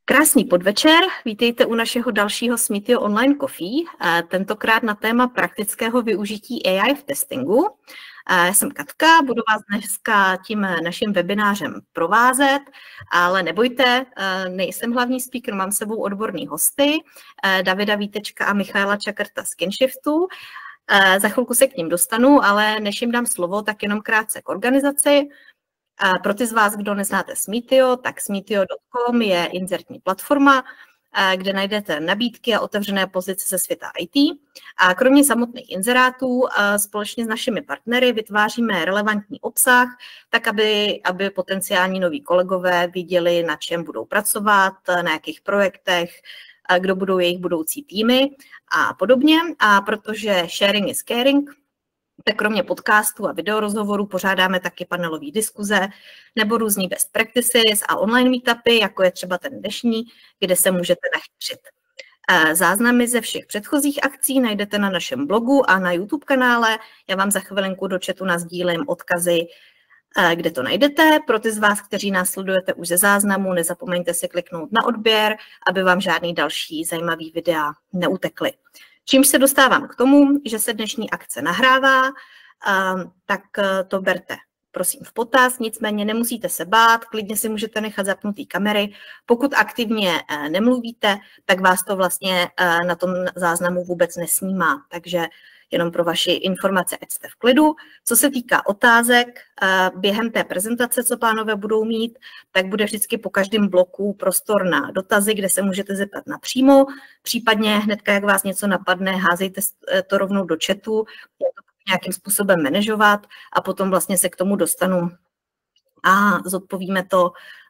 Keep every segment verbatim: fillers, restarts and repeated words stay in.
Krásný podvečer, vítejte u našeho dalšího Smeetio Online Coffee, tentokrát na téma praktického využití A I v testingu. Já jsem Katka, budu vás dneska tím naším webinářem provázet, ale nebojte, nejsem hlavní speaker, mám s sebou odborný hosty, Davida Vítečka a Michaela Čakrta z Kinshiftu. Za chvilku se k ním dostanu, ale než jim dám slovo, tak jenom krátce k organizaci. Pro ty z vás, kdo neznáte Smeetio, tak smeetio tečka com je inzertní platforma, kde najdete nabídky a otevřené pozice ze světa I T. A kromě samotných inzerátů společně s našimi partnery vytváříme relevantní obsah, tak aby, aby potenciální noví kolegové viděli, na čem budou pracovat, na jakých projektech, kdo budou jejich budoucí týmy a podobně. A protože sharing is caring, tak kromě podcastů a videorozhovorů pořádáme taky panelové diskuze nebo různý best practices a online meetupy, jako je třeba ten dnešní, kde se můžete nachytřit. Záznamy ze všech předchozích akcí najdete na našem blogu a na YouTube kanále. Já vám za chvilinku do chatu nasdílím odkazy, kde to najdete. Pro ty z vás, kteří nás sledujete už ze záznamu, nezapomeňte si kliknout na odběr, aby vám žádný další zajímavý videa neutekly. Čímž se dostávám k tomu, že se dnešní akce nahrává, tak to berte prosím v potaz, nicméně nemusíte se bát, klidně si můžete nechat zapnutý kamery. Pokud aktivně nemluvíte, tak vás to vlastně na tom záznamu vůbec nesnímá, takže jenom pro vaši informace, ať jste v klidu. Co se týká otázek, během té prezentace, co pánové budou mít, tak bude vždycky po každém bloku prostor na dotazy, kde se můžete zeptat napřímo, případně hnedka, jak vás něco napadne, házejte to rovnou do chatu, nějakým způsobem manažovat a potom vlastně se k tomu dostanu a zodpovíme to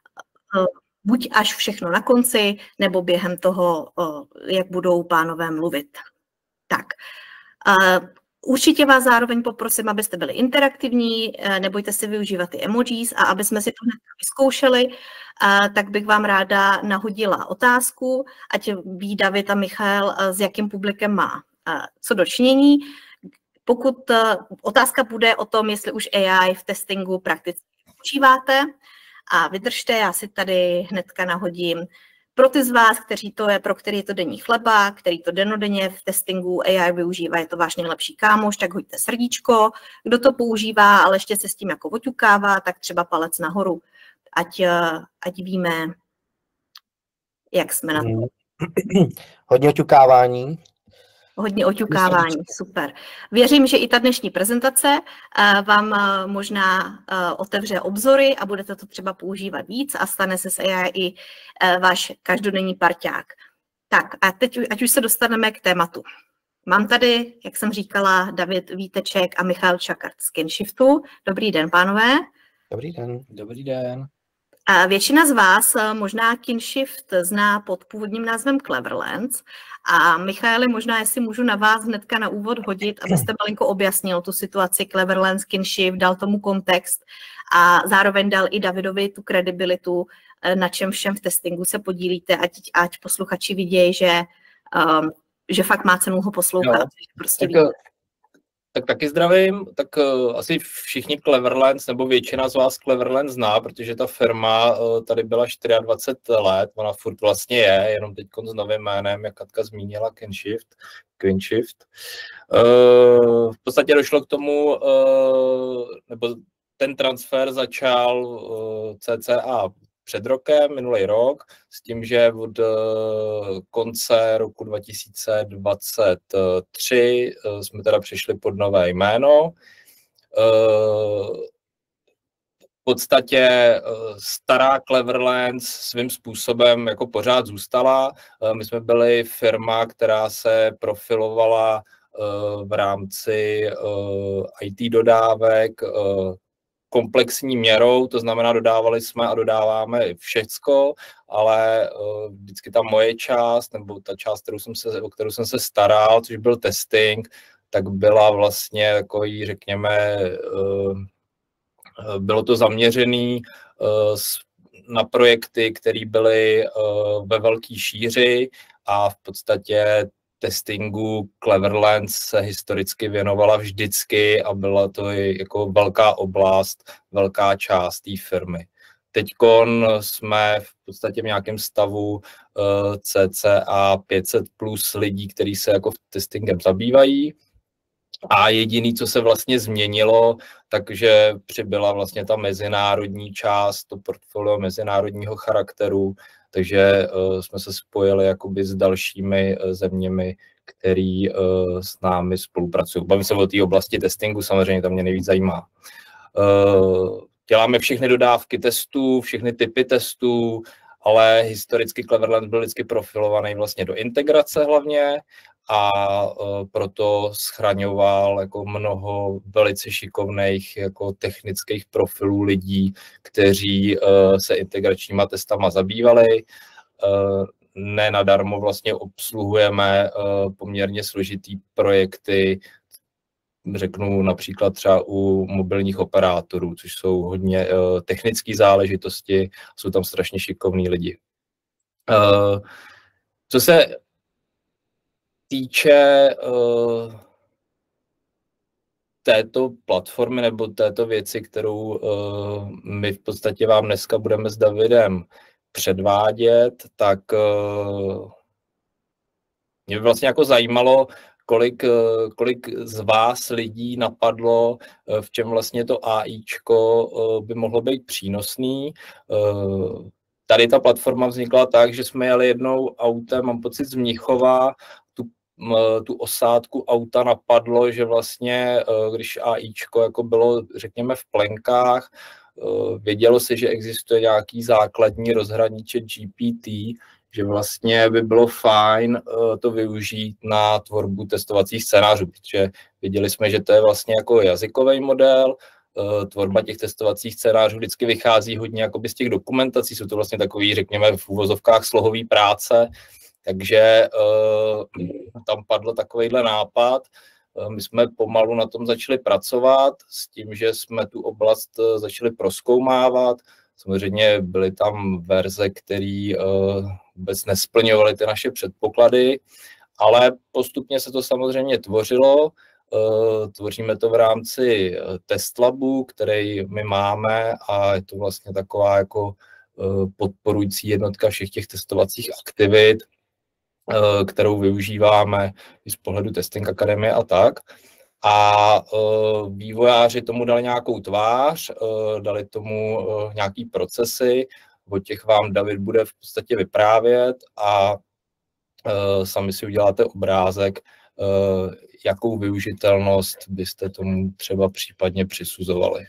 buď až všechno na konci, nebo během toho, jak budou pánové mluvit. Tak. Uh, určitě vás zároveň poprosím, abyste byli interaktivní, uh, nebojte si využívat ty emojis a aby jsme si to hned vyzkoušeli, uh, tak bych vám ráda nahodila otázku, ať ví David a Michal, uh, s jakým publikem má uh, co dočinění. Pokud uh, otázka bude o tom, jestli už A I v testingu prakticky používáte, a vydržte, já si tady hnedka nahodím. Pro ty z vás, kteří to je, pro který je to denní chleba, který to denodenně v testingu A I využívá, je to váš nejlepší kámoš, tak hoďte srdíčko. Kdo to používá, ale ještě se s tím jako oťukává, tak třeba palec nahoru, ať, ať víme, jak jsme na to. Hodně oťukávání. Hodně oťukávání, super. Věřím, že i ta dnešní prezentace vám možná otevře obzory a budete to třeba používat víc a stane se s A I i váš každodenní parťák. Tak a teď, ať už se dostaneme k tématu. Mám tady, jak jsem říkala, David Víteček a Michal Čakrt z Kinshiftu. Dobrý den, pánové. Dobrý den. Dobrý den. Většina z vás možná Kinshift zná pod původním názvem Cleverlands a Michaeli, možná jestli můžu na vás hnedka na úvod hodit, abyste malinko objasnil tu situaci Cleverlands, Kinshift, dal tomu kontext a zároveň dal i Davidovi tu kredibilitu, na čem všem v testingu se podílíte, ať, ať posluchači vidějí, že, um, že fakt má cenu ho poslouchat. Jo, prostě tak, tak taky zdravím, tak uh, asi všichni Cleverlands, nebo většina z vás Cleverlands zná, protože ta firma uh, tady byla dvacet čtyři let, ona furt vlastně je, jenom teď s novým jménem, jak Katka zmínila, Kinshift. Kinshift. Uh, v podstatě došlo k tomu, uh, nebo ten transfer začal uh, cca před rokem, minulý rok, s tím, že od konce roku dva tisíce dvacet tři jsme teda přišli pod nové jméno. V podstatě stará Cleverlands svým způsobem jako pořád zůstala. My jsme byli firma, která se profilovala v rámci I T dodávek, komplexní měrou, to znamená, dodávali jsme a dodáváme všecko, ale uh, vždycky ta moje část, nebo ta část, kterou jsem se, o kterou jsem se staral, což byl testing, tak byla vlastně takový, řekněme, uh, bylo to zaměřený uh, na projekty, které byly uh, ve velké šíři a v podstatě testingu Cleverlands se historicky věnovala vždycky a byla to i jako velká oblast, velká část té firmy. Teďkon jsme v podstatě v nějakém stavu uh, cca pět set plus lidí, kteří se jako testingem zabývají. A jediný, co se vlastně změnilo, takže přibyla vlastně ta mezinárodní část, to portfolio mezinárodního charakteru, takže uh, jsme se spojili jakoby s dalšími uh, zeměmi, který uh, s námi spolupracují. Bavím se o té oblasti testingu, samozřejmě tam mě nejvíc zajímá. Uh, děláme všechny dodávky testů, všechny typy testů, ale historicky Cleverland byl vždycky profilovaný vlastně do integrace hlavně, a uh, proto schraňoval jako mnoho velice šikovných jako technických profilů lidí, kteří uh, se integračníma testama zabývali. Uh, ne nadarmo vlastně obsluhujeme uh, poměrně složitý projekty, řeknu například třeba u mobilních operátorů, což jsou hodně uh, technické záležitosti, jsou tam strašně šikovní lidi. Uh, co se týče uh, této platformy nebo této věci, kterou uh, my v podstatě vám dneska budeme s Davidem předvádět, tak uh, mě by vlastně jako zajímalo, kolik, uh, kolik z vás lidí napadlo, uh, v čem vlastně to AIčko uh, by mohlo být přínosný. Uh, tady ta platforma vznikla tak, že jsme jeli jednou autem, mám pocit, z Mnichova, tu osádku auta napadlo, že vlastně, když AIčko jako bylo, řekněme, v plenkách, vědělo se, že existuje nějaký základní rozhraniče G P T, že vlastně by bylo fajn to využít na tvorbu testovacích scénářů, protože věděli jsme, že to je vlastně jako jazykový model, tvorba těch testovacích scénářů vždycky vychází hodně jakoby z těch dokumentací, jsou to vlastně takový, řekněme, v úvozovkách slohový práce. Takže uh, tam padl takovejhle nápad. Uh, my jsme pomalu na tom začali pracovat s tím, že jsme tu oblast uh, začali prozkoumávat. Samozřejmě byly tam verze, které uh, vůbec nesplňovaly ty naše předpoklady, ale postupně se to samozřejmě tvořilo. Uh, tvoříme to v rámci TestLabu, který my máme, a je to vlastně taková jako uh, podporující jednotka všech těch testovacích aktivit, kterou využíváme i z pohledu Testing Akademie a tak. A uh, vývojáři tomu dali nějakou tvář, uh, dali tomu uh, nějaký procesy, o těch vám David bude v podstatě vyprávět a uh, sami si uděláte obrázek, uh, jakou využitelnost byste tomu třeba případně přisuzovali.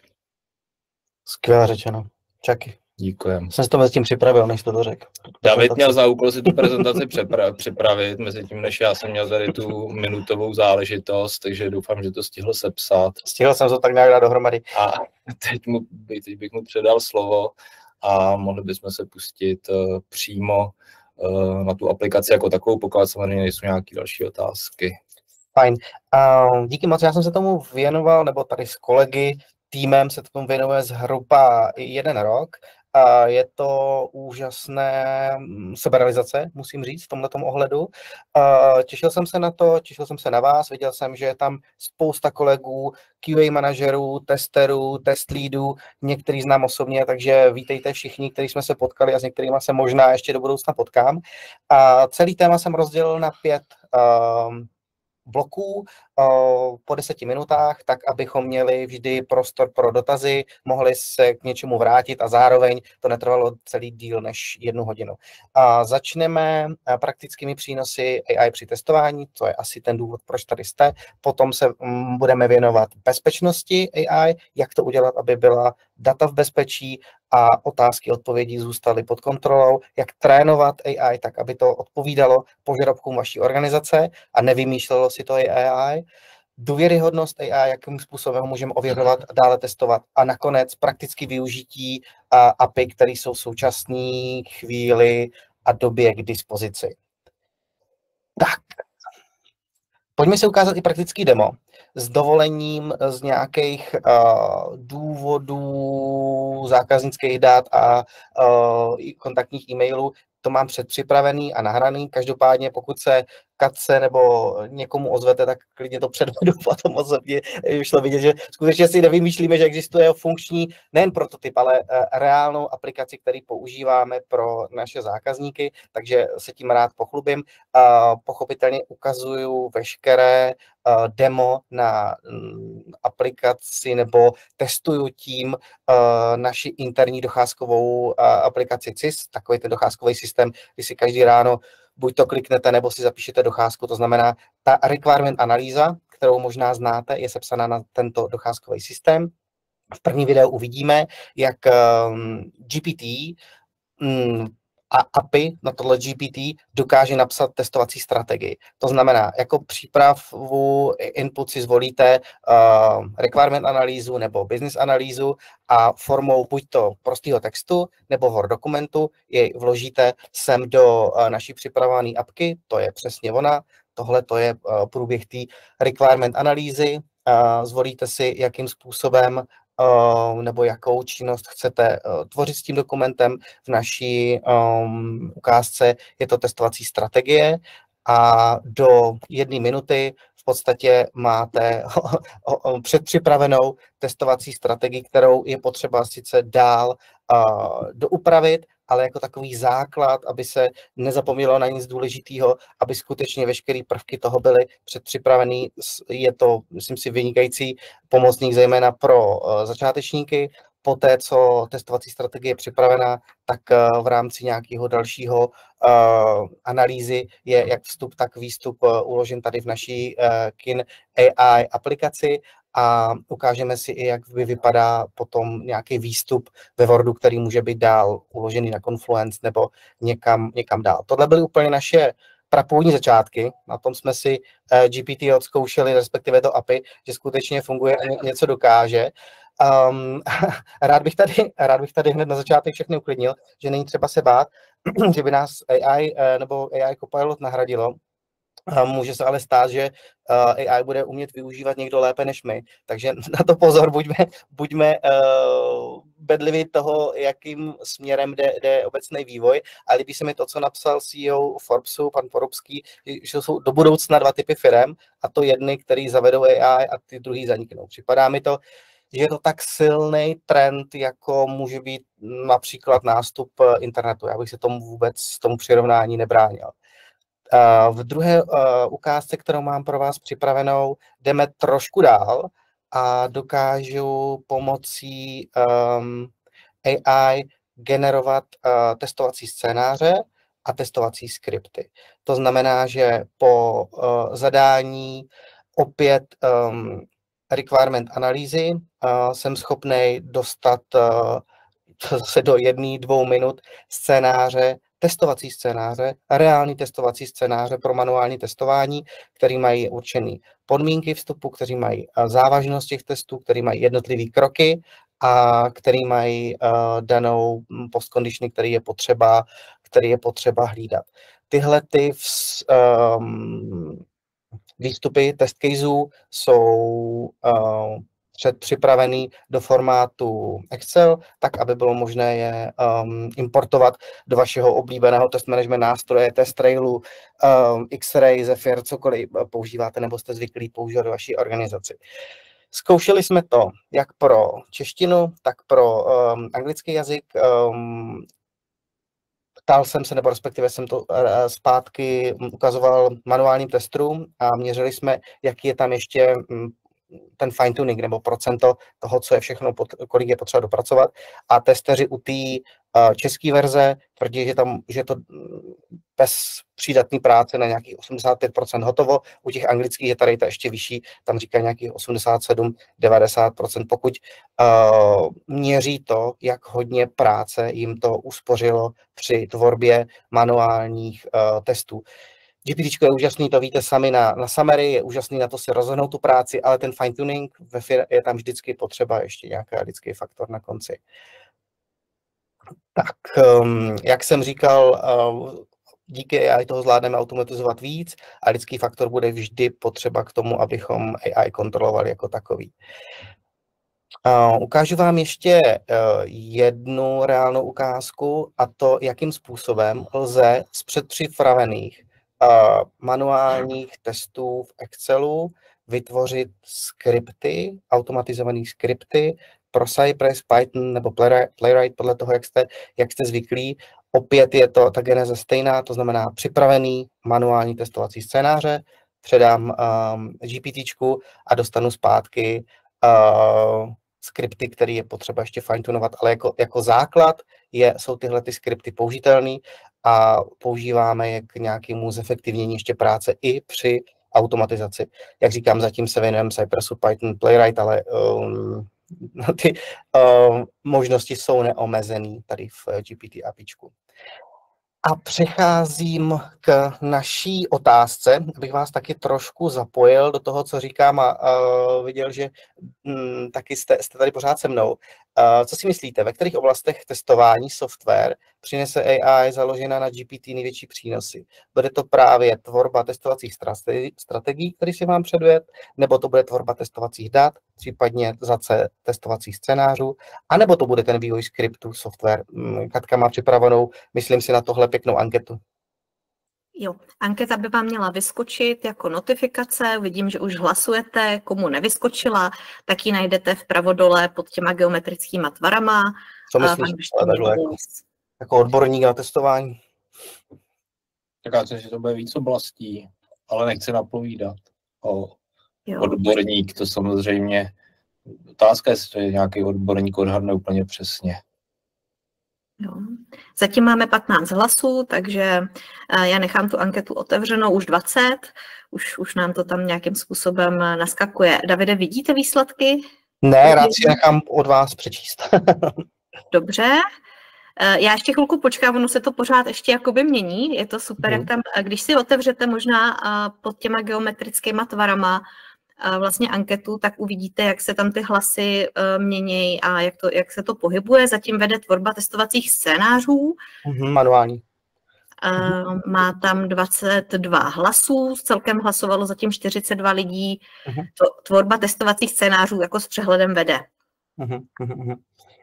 Skvěle řečeno. Čaky. Díkujem. Jsem si to mezi tím připravil, než to to řekl. David měl za úkol si tu prezentaci přepra- připravit, mezi tím, než já jsem měl tady tu minutovou záležitost, takže doufám, že to stihl sepsat. Stihl jsem to tak nějak dát dohromady. A teď, mu, teď bych mu předal slovo a mohli bychom se pustit uh, přímo uh, na tu aplikaci jako takovou, pokud samozřejmě nejsou nějaké další otázky. Fajn. Uh, díky moc, já jsem se tomu věnoval, nebo tady s kolegy, týmem se tomu věnuje zhruba jeden rok. Je to úžasné seberealizace, musím říct, v tomhletom ohledu. Těšil jsem se na to, těšil jsem se na vás, viděl jsem, že je tam spousta kolegů, Q A manažerů, testerů, test leadů, některý znám osobně, takže vítejte všichni, kteří jsme se potkali a s některými se možná ještě do budoucna potkám. Celý téma jsem rozdělil na pět bloků po deseti minutách, tak abychom měli vždy prostor pro dotazy, mohli se k něčemu vrátit a zároveň to netrvalo celý díl než jednu hodinu. A začneme praktickými přínosy A I při testování, to je asi ten důvod, proč tady jste. Potom se budeme věnovat bezpečnosti A I, jak to udělat, aby byla data v bezpečí a otázky, odpovědi zůstaly pod kontrolou, jak trénovat A I tak, aby to odpovídalo požadavkům vaší organizace a nevymýšlelo si to A I, důvěryhodnost A I, jakým způsobem ho můžeme ověřovat a dále testovat a nakonec prakticky využití A P I, které jsou v současné chvíli a době k dispozici. Tak, pojďme si ukázat i praktický demo. S dovolením z nějakých uh, důvodů zákaznických dat a uh, kontaktních e-mailů to mám předpřipravený a nahraný. Každopádně, pokud se Katce nebo někomu ozvete, tak klidně to předvedu potom osobně. Šlo vidět, že skutečně si nevymýšlíme, že existuje funkční nejen prototyp, ale reálnou aplikaci, který používáme pro naše zákazníky, takže se tím rád pochlubím. Pochopitelně ukazuju veškeré demo na aplikaci nebo testuju tím naši interní docházkovou aplikaci C I S, takový ten docházkový systém, kdy si každý ráno buď to kliknete, nebo si zapíšete docházku, to znamená ta requirement analýza, kterou možná znáte, je sepsaná na tento docházkový systém. V první videu uvidíme, jak G P T a A P I na tohle G P T dokáže napsat testovací strategii. To znamená, jako přípravu input si zvolíte uh, requirement analýzu nebo business analýzu a formou buď to prostého textu nebo Word dokumentu jej vložíte sem do uh, naší připravované apky, to je přesně ona. Tohle to je uh, průběh té requirement analýzy. Uh, zvolíte si, jakým způsobem Uh, nebo jakou činnost chcete uh, tvořit s tím dokumentem. V naší um, ukázce je to testovací strategie a do jedné minuty v podstatě máte předpřipravenou testovací strategii, kterou je potřeba sice dál uh, doupravit, ale jako takový základ, aby se nezapomnělo na nic důležitého, aby skutečně veškeré prvky toho byly předpřipravený. Je to, myslím si, vynikající pomocník zejména pro uh, začátečníky. Poté, co testovací strategie je připravená, tak uh, v rámci nějakého dalšího uh, analýzy je jak vstup, tak výstup uh, uložen tady v naší uh, Kin A I aplikaci. A ukážeme si i, jak vypadá potom nějaký výstup ve Wordu, který může být dál uložený na Confluence nebo někam, někam dál. Tohle byly úplně naše prapůvodní začátky, na tom jsme si G P T odzkoušeli, respektive to A P I, že skutečně funguje a něco dokáže. Um, rád, bych tady, rád bych tady hned na začátek všechny uklidnil, že není třeba se bát, že by nás A I nebo A I Copilot nahradilo. Může se ale stát, že A I bude umět využívat někdo lépe než my, takže na to pozor, buďme, buďme uh, bedliví toho, jakým směrem jde, jde obecný vývoj. A líbí se mi to, co napsal C E O Forbesu, pan Porubský, že jsou do budoucna dva typy firem, a to jedny, který zavedou A I a ty druhý zaniknou. Připadá mi to, že je to tak silný trend, jako může být například nástup internetu. Já bych se tomu vůbec tomu přirovnání nebránil. V druhé ukázce, kterou mám pro vás připravenou, jdeme trošku dál a dokážu pomocí um, A I generovat uh, testovací scénáře a testovací skripty. To znamená, že po uh, zadání opět um, requirement analýzy uh, jsem schopný dostat uh, se do jedné, dvou minut scénáře, testovací scénáře, reální testovací scénáře pro manuální testování, který mají určené podmínky vstupu, který mají závažnost těch testů, který mají jednotlivé kroky a který mají uh, danou postcondition, který je potřeba, který je potřeba hlídat. Tyhle ty vz, um, výstupy test caseů jsou uh, předpřipravený do formátu Excel, tak, aby bylo možné je um, importovat do vašeho oblíbeného test management nástroje, TestRailu, um, X-Ray, Zephyr, cokoliv používáte nebo jste zvyklí používat do vaší organizaci. Zkoušeli jsme to jak pro češtinu, tak pro um, anglický jazyk. Um, ptal jsem se, nebo respektive jsem to uh, zpátky ukazoval manuálním testům a měřili jsme, jaký je tam ještě um, ten fine tuning nebo procento toho, co je všechno, kolik je potřeba dopracovat. A testeři u té uh, české verze tvrdí, že tam, že je to bez přídatné práce na nějakých osmdesát pět procent hotovo. U těch anglických je tady ta ještě vyšší, tam říká nějakých osmdesát sedm až devadesát procent, pokud uh, měří to, jak hodně práce jim to uspořilo při tvorbě manuálních uh, testů. GPTčko je úžasný, to víte sami na, na summary, je úžasný na to si rozhodnout tu práci, ale ten fine tuning ve fir- je tam vždycky potřeba ještě nějaký lidský faktor na konci. Tak, um, jak jsem říkal, uh, díky A I toho zvládneme automatizovat víc a lidský faktor bude vždy potřeba k tomu, abychom A I kontrolovali jako takový. Uh, ukážu vám ještě uh, jednu reálnou ukázku, a to, jakým způsobem lze z předpřipravených manuálních testů v Excelu vytvořit skripty, automatizované skripty pro Cypress, Python nebo Playwright, podle toho, jak jste, jak jste zvyklí. Opět je to ta geneze stejná, to znamená připravený manuální testovací scénáře, předám um, GPTčku a dostanu zpátky uh, skripty, které je potřeba ještě fine-tunovat, ale jako, jako základ je, jsou tyhle ty skripty použitelné a používáme je k nějakému zefektivnění ještě práce i při automatizaci. Jak říkám, zatím se věnujeme Cypressu, Python, Playwright, ale um, ty um, možnosti jsou neomezené tady v G P T APIčku. A přecházím k naší otázce, abych vás taky trošku zapojil do toho, co říkám a uh, viděl, že um, taky jste, jste tady pořád se mnou. Uh, co si myslíte, ve kterých oblastech testování software přinese A I založená na G P T největší přínosy? Bude to právě tvorba testovacích strategií, které si vám předvěd, nebo to bude tvorba testovacích dat, případně zase testovacích scénářů, anebo to bude ten vývoj skriptů software? Katka má připravenou, myslím si, na tohle pěknou anketu. Jo, anketa by vám měla vyskočit jako notifikace, vidím, že už hlasujete, komu nevyskočila, tak ji najdete vpravo dole pod těma geometrickýma tvarama. Co myslíš, takhle jako, jako odborník na testování? Tak já myslím, že to bude víc oblastí, ale nechci napovídat. O jo. Odborník, to samozřejmě, otázka je, jestli nějaký odborník odhadne úplně přesně. Jo. Zatím máme patnáct hlasů, takže já nechám tu anketu otevřenou, už dvacet, už, už nám to tam nějakým způsobem naskakuje. Davide, vidíte výsledky? Ne, rád si nechám od vás přečíst. Dobře. Já ještě chvilku počkám, ono se to pořád ještě jakoby mění, je to super, hmm. jak tam, když si otevřete možná pod těma geometrickýma tvarama vlastně anketu, tak uvidíte, jak se tam ty hlasy mění a jak, to, jak se to pohybuje. Zatím vede tvorba testovacích scénářů. Hmm, manuální. Má tam dvacet dva hlasů, celkem hlasovalo zatím čtyřicet dva lidí. Hmm. Tvorba testovacích scénářů jako s přehledem vede. Hmm. Hmm.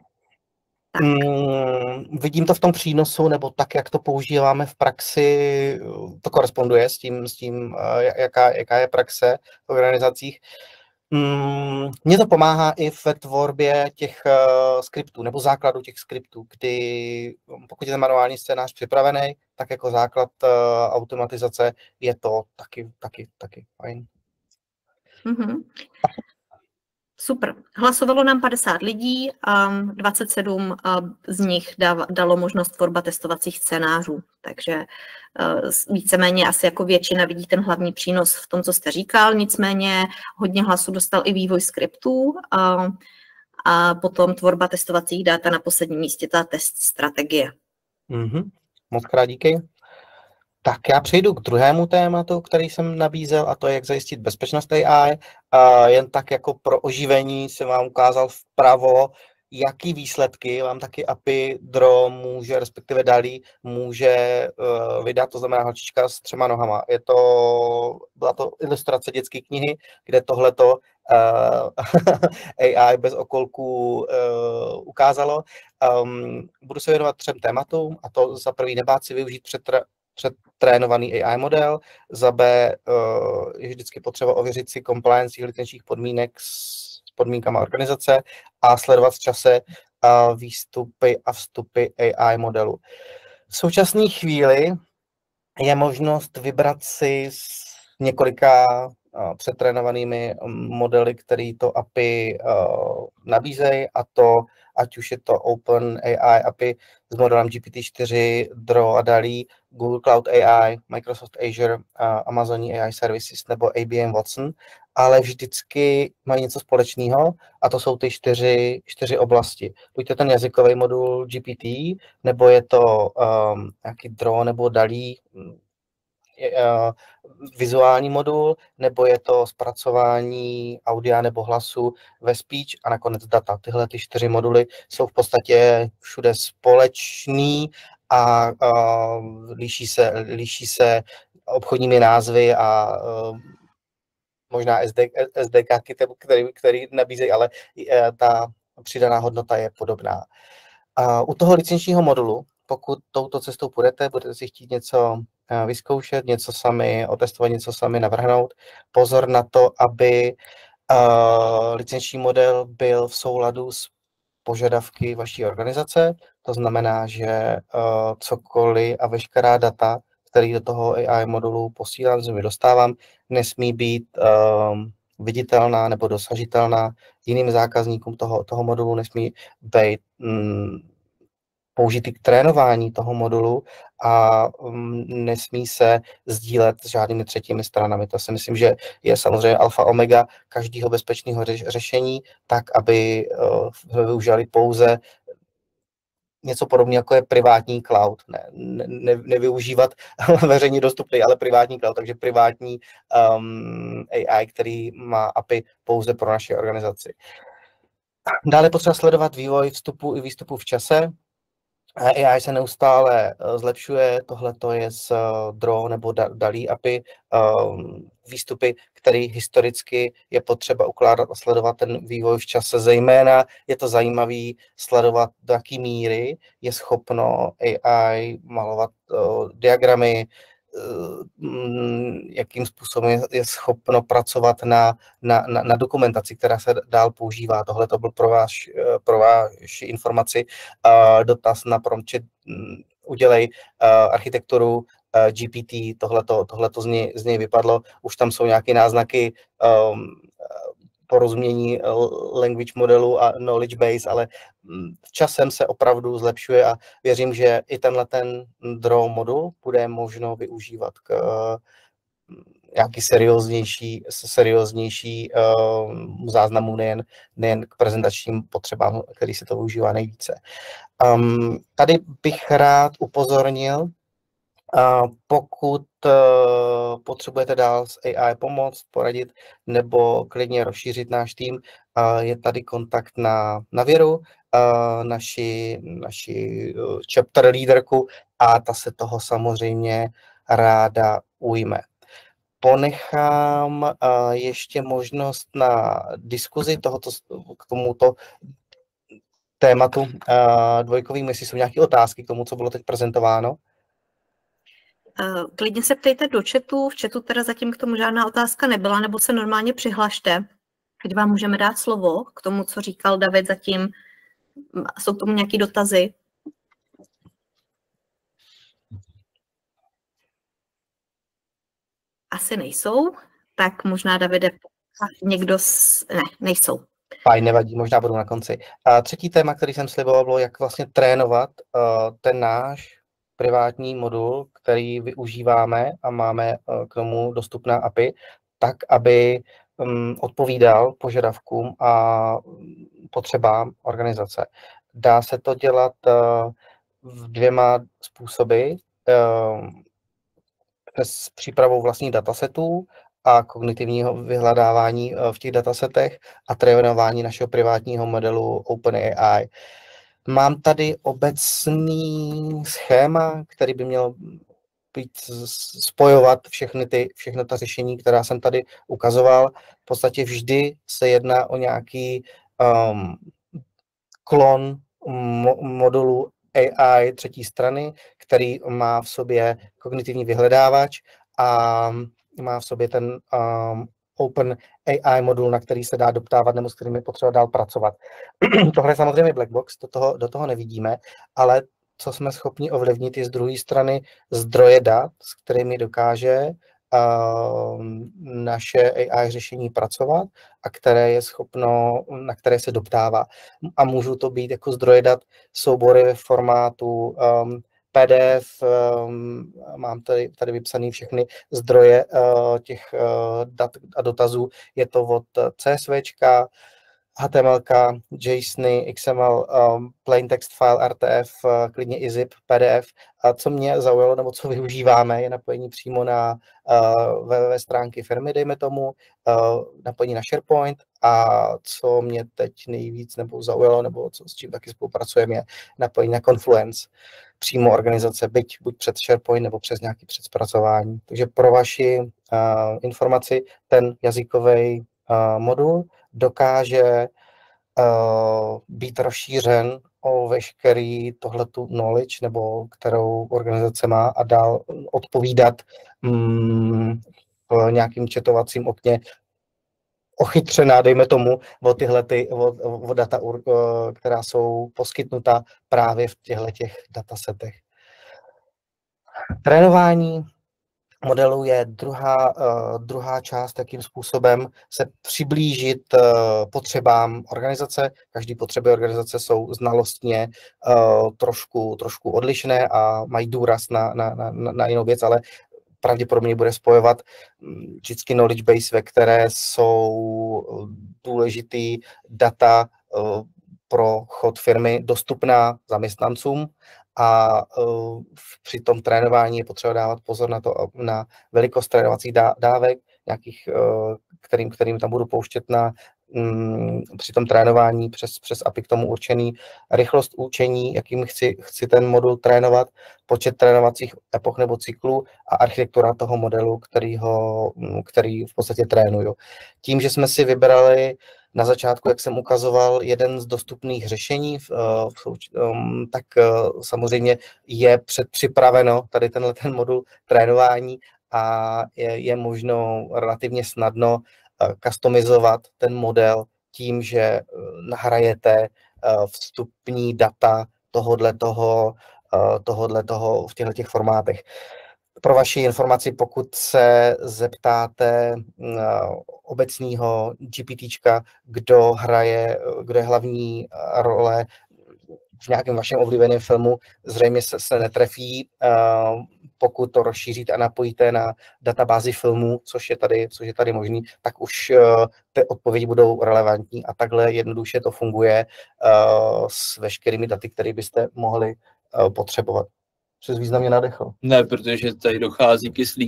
Hmm, vidím to v tom přínosu, nebo tak, jak to používáme v praxi, to koresponduje s tím, s tím jaká, jaká je praxe v organizacích. Hmm, mně to pomáhá i v tvorbě těch uh, skriptů, nebo základu těch skriptů, kdy pokud je ten manuální scénář připravený, tak jako základ uh, automatizace je to taky, taky, taky fajn. Mm-hmm. Super. Hlasovalo nám padesát lidí a dvacet sedm z nich dalo možnost tvorba testovacích scénářů. Takže víceméně asi jako většina vidí ten hlavní přínos v tom, co jste říkal. Nicméně hodně hlasů dostal i vývoj skriptů a, a potom tvorba testovacích dat a na posledním místě ta test strategie. Mm-hmm. Moc krát díky. Tak já přejdu k druhému tématu, který jsem nabízel, a to je, jak zajistit bezpečnost A I. A jen tak jako pro oživení jsem vám ukázal vpravo, jaký výsledky vám taky A P I D R O může, respektive DALL-E může uh, vydat, to znamená holčička s třema nohama. Je to, byla to ilustrace dětské knihy, kde tohleto uh, A I bez okolků uh, ukázalo. Um, budu se věnovat třem tématům, a to za prvý nebát si využít před předtrénovaný A I model, za B uh, je vždycky potřeba ověřit si compliance licenčních podmínek s podmínkama organizace a sledovat v čase uh, výstupy a vstupy A I modelu. V současné chvíli je možnost vybrat si s několika uh, předtrénovanými modely, který to A P I uh, nabízejí, a to ať už je to OpenAI A P I s modelem G P T čtyři, D R O a DALL-E, Google Cloud A I, Microsoft Azure, Amazon A I Services nebo I B M Watson, ale vždycky mají něco společného, a to jsou ty čtyři, čtyři oblasti. Buď to ten jazykový modul G P T, nebo je to um, nějaký D R O nebo DALL-E, Uh, vizuální modul, nebo je to zpracování audia nebo hlasu ve speech a nakonec data. Tyhle ty čtyři moduly jsou v podstatě všude společný a uh, liší se, liší se obchodními názvy a uh, možná S D K, který, který nabízejí, ale uh, ta přidaná hodnota je podobná. Uh, u toho licenčního modulu pokud touto cestou půjdete, budete si chtít něco vyzkoušet, něco sami otestovat, něco sami navrhnout, pozor na to, aby uh, licenční model byl v souladu s požadavky vaší organizace. To znamená, že uh, cokoliv a veškerá data, které do toho A I modulu posílám, že mi dostávám, nesmí být um, viditelná nebo dosažitelná jiným zákazníkům toho, toho modulu, nesmí být um, použitý k trénování toho modulu a um, nesmí se sdílet s žádnými třetími stranami. To si myslím, že je samozřejmě alfa omega každého bezpečného řeš- řešení, tak, aby uh, využili pouze něco podobného, jako je privátní cloud. Ne, ne, nevyužívat veřejně dostupný, ale privátní cloud, takže privátní um, A I, který má A P I pouze pro naši organizaci. Dále potřeba sledovat vývoj vstupu i výstupu v čase. A I se neustále zlepšuje, tohle to je z Draw nebo Dalí A P I, výstupy, které historicky je potřeba ukládat a sledovat ten vývoj v čase. Zejména je to zajímavé sledovat, do jaké míry je schopno A I malovat diagramy, jakým způsobem je schopno pracovat na, na, na, na dokumentaci, která se dál používá. Tohle to byl pro vás, pro vaši informaci uh, dotaz na prompt, udělej uh, architekturu uh, G P T, tohleto, tohleto z něj, z něj vypadlo, už tam jsou nějaké náznaky um, porozumění language modelu a knowledge base, ale časem se opravdu zlepšuje a věřím, že i tenhle ten Draw modul bude možno využívat k uh, nějaký serióznější, serióznější uh, záznamu, nejen, nejen k prezentačním potřebám, který se to využívá nejvíce. Um, tady bych rád upozornil, Uh, pokud uh, potřebujete dál s A I pomoct, poradit nebo klidně rozšířit náš tým, uh, je tady kontakt na, na Věru, uh, naši, naši uh, chapter leaderku, a ta se toho samozřejmě ráda ujme. Ponechám uh, ještě možnost na diskuzi tohoto, k tomuto tématu uh, dvojkovým, jestli jsou nějaké otázky k tomu, co bylo teď prezentováno. Klidně se ptejte do chatu, v chatu teda zatím k tomu žádná otázka nebyla, nebo se normálně přihlašte, kdy vám můžeme dát slovo k tomu, co říkal David zatím. Jsou k tomu nějaké dotazy? Asi nejsou, tak možná, Davide, někdo z... Ne, nejsou. Fajn, nevadí, možná budu na konci. A třetí téma, který jsem sliboval, bylo, jak vlastně trénovat uh, ten náš privátní modul, který využíváme a máme k tomu dostupná A P I, tak, aby um, odpovídal požadavkům a potřebám organizace. Dá se to dělat uh, v dvěma způsoby. Uh, s přípravou vlastních datasetů a kognitivního vyhledávání uh, v těch datasetech a trénování našeho privátního modelu OpenAI. Mám tady obecný schéma, který by měl být spojovat všechny ty, všechny ta řešení, která jsem tady ukazoval. V podstatě vždy se jedná o nějaký um, klon mo- modulu A I třetí strany, který má v sobě kognitivní vyhledávač a má v sobě ten um, Open A I modul, na který se dá doptávat nebo s kterým je potřeba dál pracovat. Tohle je samozřejmě black box, do toho, do toho nevidíme, ale co jsme schopni ovlivnit je z druhé strany zdroje dat, s kterými dokáže uh, naše A I řešení pracovat a které je schopno, na které se doptává. A můžou to být jako zdroje dat soubory ve formátu um, P D F, um, mám tady, tady vypsané všechny zdroje uh, těch uh, dat a dotazů. Je to od CSVčka, H T M L, JSON, X M L, um, plain text file, R T F, uh, klidně i zip, P D F. A co mě zaujalo, nebo co využíváme, je napojení přímo na uh, www stránky firmy, dejme tomu, uh, napojení na SharePoint, a co mě teď nejvíc nebo zaujalo, nebo co, s čím taky spolupracujeme, je napojení na Confluence, přímo organizace, byť buď přes SharePoint nebo přes nějaké předzpracování. Takže pro vaši uh, informaci, ten jazykový uh, modul dokáže uh, být rozšířen o veškerý tohletu knowledge, nebo kterou organizace má a dál odpovídat mm, v nějakým chatovacím okně ochytřená, dejme tomu, o tyhle ty, o, o data, která jsou poskytnuta právě v těchto těch datasetech. Trénování modelu je druhá, uh, druhá část, jakým způsobem se přiblížit uh, potřebám organizace. Každý potřeby organizace jsou znalostně uh, trošku, trošku odlišné a mají důraz na, na, na, na jinou věc, ale pravděpodobně bude spojovat vždycky knowledge base, ve které jsou důležitý data uh, pro chod firmy dostupná zaměstnancům. A uh, při tom trénování je potřeba dávat pozor na to, na velikost trénovacích dá, dávek, nějakých, uh, kterým, kterým tam budu pouštět na um, při tom trénování přes, přes A P I k tomu určený, rychlost učení, jakým chci, chci ten modul trénovat, počet trénovacích epoch nebo cyklů a architektura toho modelu, který, ho, který v podstatě trénuju. Tím, že jsme si vybrali na začátku, jak jsem ukazoval, jeden z dostupných řešení, tak samozřejmě je předpřipraveno tady tenhle ten modul trénování a je, je možno relativně snadno customizovat ten model tím, že nahrajete vstupní data tohodle toho, tohodle toho v těchto těch formátech. Pro vaši informaci, pokud se zeptáte obecního GPTčka, kdo hraje, kdo je hlavní role v nějakém vašem oblíbeném filmu, zřejmě se, se netrefí. Pokud to rozšíříte a napojíte na databázi filmů, což je tady, což je tady možný, tak už ty odpovědi budou relevantní a takhle jednoduše to funguje s veškerými daty, které byste mohli potřebovat. Přes významně nadechl. Ne, protože tady dochází kyslík.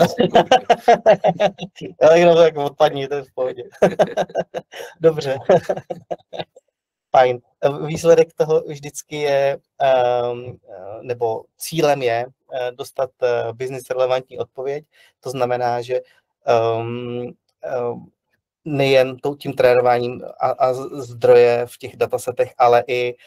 Ale jenom tak odpadní, to je v pohodě. Dobře. Fajn. Výsledek toho vždycky je, nebo cílem je dostat business relevantní odpověď. To znamená, že nejen tím trénováním a, a zdroje v těch datasetech, ale i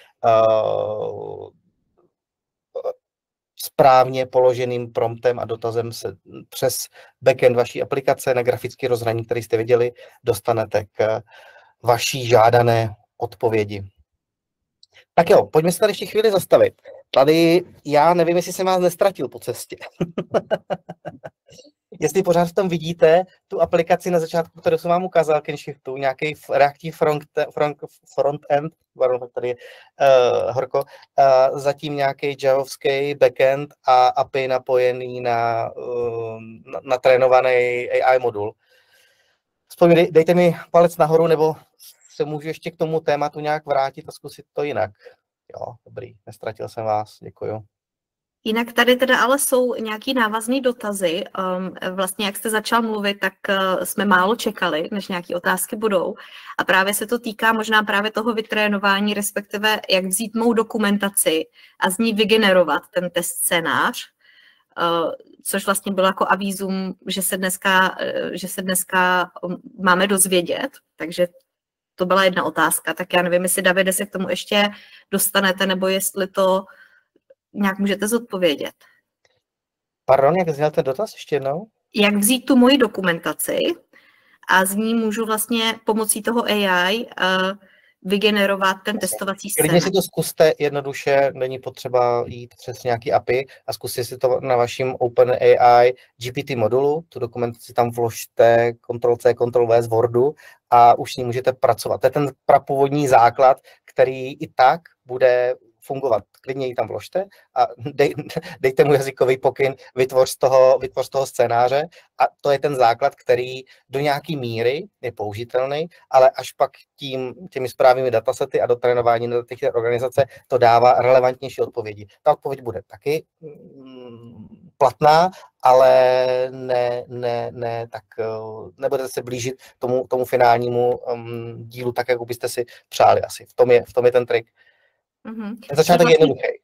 správně položeným promptem a dotazem se přes backend vaší aplikace na grafické rozhraní, který jste viděli, dostanete k vaší žádané odpovědi. Tak jo, pojďme se tady ještě chvíli zastavit. Tady já nevím, jestli jsem vás nestratil po cestě. Jestli pořád v tom vidíte tu aplikaci na začátku, kterou jsem vám ukázal, Kinshiftu, nějaký reaktiv front, front, front-end, pardon, tady je uh, horko, uh, zatím nějaký javovský backend a A P I napojený na, uh, na, na trénovaný A I modul. Spojím, dejte mi palec nahoru, nebo se můžu ještě k tomu tématu nějak vrátit a zkusit to jinak. Jo, dobrý, nestratil jsem vás, děkuju. Jinak tady teda ale jsou nějaký návazný dotazy. Um, vlastně jak jste začal mluvit, tak uh, jsme málo čekali, než nějaké otázky budou. A právě se to týká možná právě toho vytrénování, respektive jak vzít mou dokumentaci a z ní vygenerovat ten test scénář, uh, což vlastně bylo jako avízum, že se dneska, uh, že se dneska máme dozvědět. Takže to byla jedna otázka. Tak já nevím, jestli, Davide, se k tomu ještě dostanete, nebo jestli to nějak můžete zodpovědět. Pardon, jak zněl ten dotaz ještě jednou? Jak vzít tu moji dokumentaci a z ní můžu vlastně pomocí toho A I uh, vygenerovat ten testovací scénář. Klidně si to zkuste jednoduše, není potřeba jít přes nějaký A P I a zkuste si to na vaším OpenAI G P T modulu, tu dokumentaci tam vložte, Ctrl C, Ctrl V z Wordu a už s ní můžete pracovat. To je ten prapůvodní základ, který i tak bude fungovat. Klidně ji tam vložte a dej, dejte mu jazykový pokyn, vytvoř z toho, vytvoř z toho scénáře a to je ten základ, který do nějaký míry je použitelný, ale až pak tím, těmi správnými datasety a do trénování na těch organizace to dává relevantnější odpovědi. Ta odpověď bude taky mm, platná, ale ne, ne, ne, tak nebudete se blížit tomu, tomu finálnímu um, dílu tak, jak byste si přáli asi. V tom je, v tom je ten trik. Mm-hmm. Začátek je jednoduchý.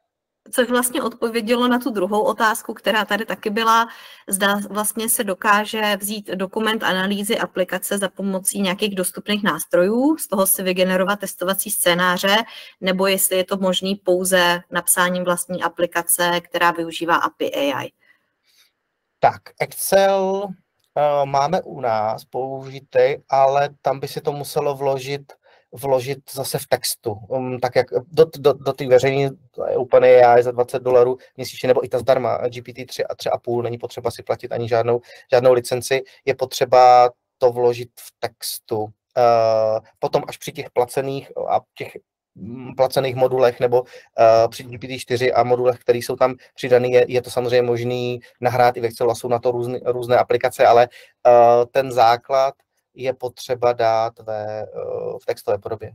což vlastně odpovědělo na tu druhou otázku, která tady taky byla, zda vlastně se dokáže vzít dokument analýzy aplikace za pomocí nějakých dostupných nástrojů, z toho si vygenerovat testovací scénáře, nebo jestli je to možný pouze napsáním vlastní aplikace, která využívá A P I A I. Tak, Excel uh, máme u nás použitý, ale tam by se to muselo vložit vložit zase v textu, um, tak jak do, do, do té veřejné OpenAI za dvacet dolarů měsíčně, nebo i ta zdarma G P T tři a tři a půl, není potřeba si platit ani žádnou, žádnou licenci, je potřeba to vložit v textu. Uh, potom až při těch placených a těch placených modulech nebo uh, při G P T čtyři a modulech, které jsou tam přidané, je, je to samozřejmě možný nahrát i v Excelu a jsou na to různé, různé aplikace, ale uh, ten základ je potřeba dát ve, v textové podobě.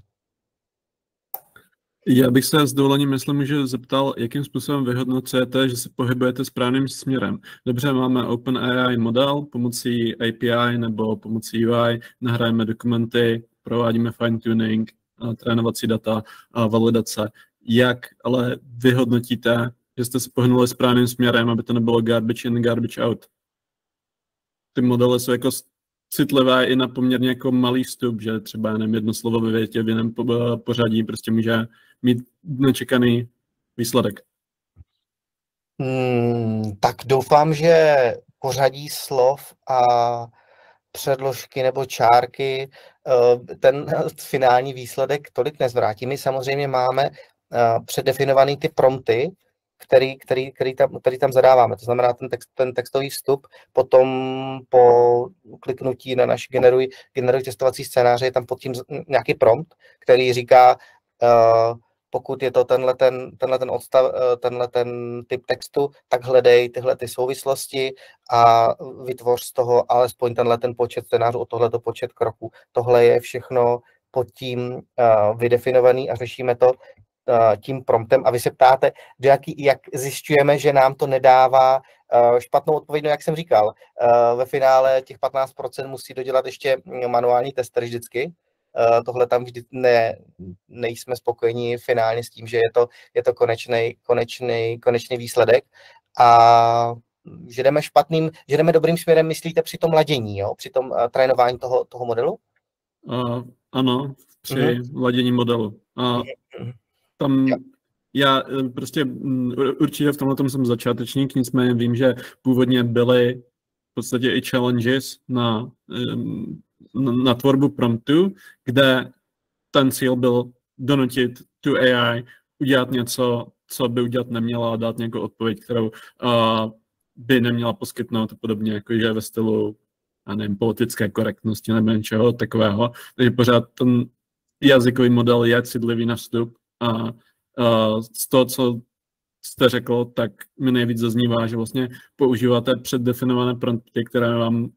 Já bych se s dovolením, jestli můžu zeptal, jakým způsobem vyhodnocujete, že se pohybujete správným směrem. Dobře, máme OpenAI model pomocí A P I nebo pomocí U I, nahrajeme dokumenty, provádíme fine-tuning, trénovací data a validace. Jak ale vyhodnotíte, že jste se pohnuli správným směrem, aby to nebylo garbage in, garbage out? Ty modely jsou jako citlivé i na poměrně jako malý vstup, že třeba nevím, jedno slovo ve větě v jiném pořadí prostě může mít nečekaný výsledek. Hmm, tak doufám, že pořadí slov a předložky nebo čárky ten finální výsledek tolik nezvrátí. My samozřejmě máme předdefinovaný ty prompty, který, který, který, tam, který tam zadáváme. To znamená ten, text, ten textový vstup, potom po kliknutí na náš generuj, generuj testovací scénáře, je tam pod tím nějaký prompt, který říká, uh, pokud je to tenhle ten, tenhle ten odstav, uh, tenhle ten typ textu, tak hledej tyhle ty souvislosti a vytvoř z toho alespoň tenhle ten počet scénářů, o tohleto počet kroků. Tohle je všechno pod tím uh, vydefinovaný a řešíme to tím promptem a vy se ptáte, jak, jak zjišťujeme, že nám to nedává špatnou odpověď, no jak jsem říkal, ve finále těch patnáct procent musí dodělat ještě manuální tester vždycky, tohle tam vždy ne, nejsme spokojeni finálně s tím, že je to, je to konečný, konečný, konečný výsledek a že jdeme špatným, že jdeme dobrým směrem, myslíte při tom ladění, jo? Při tom trénování toho, toho modelu? Uh, ano, při uh-huh. ladění modelu. Uh, Tam já prostě určitě v tomhle tom jsem začátečník, nicméně vím, že původně byly v podstatě i challenges na, na, na tvorbu promptu, kde ten cíl byl donutit tu A I udělat něco, co by udělat neměla a dát nějakou odpověď, kterou uh, by neměla poskytnout, podobně jako že ve stylu, já nevím, politické korektnosti nebo něčeho takového. Takže pořád ten jazykový model je citlivý na vstup. A uh, z toho, co jste řekl, tak mi nejvíc zaznívá, že vlastně používáte předdefinované prompty, které vám,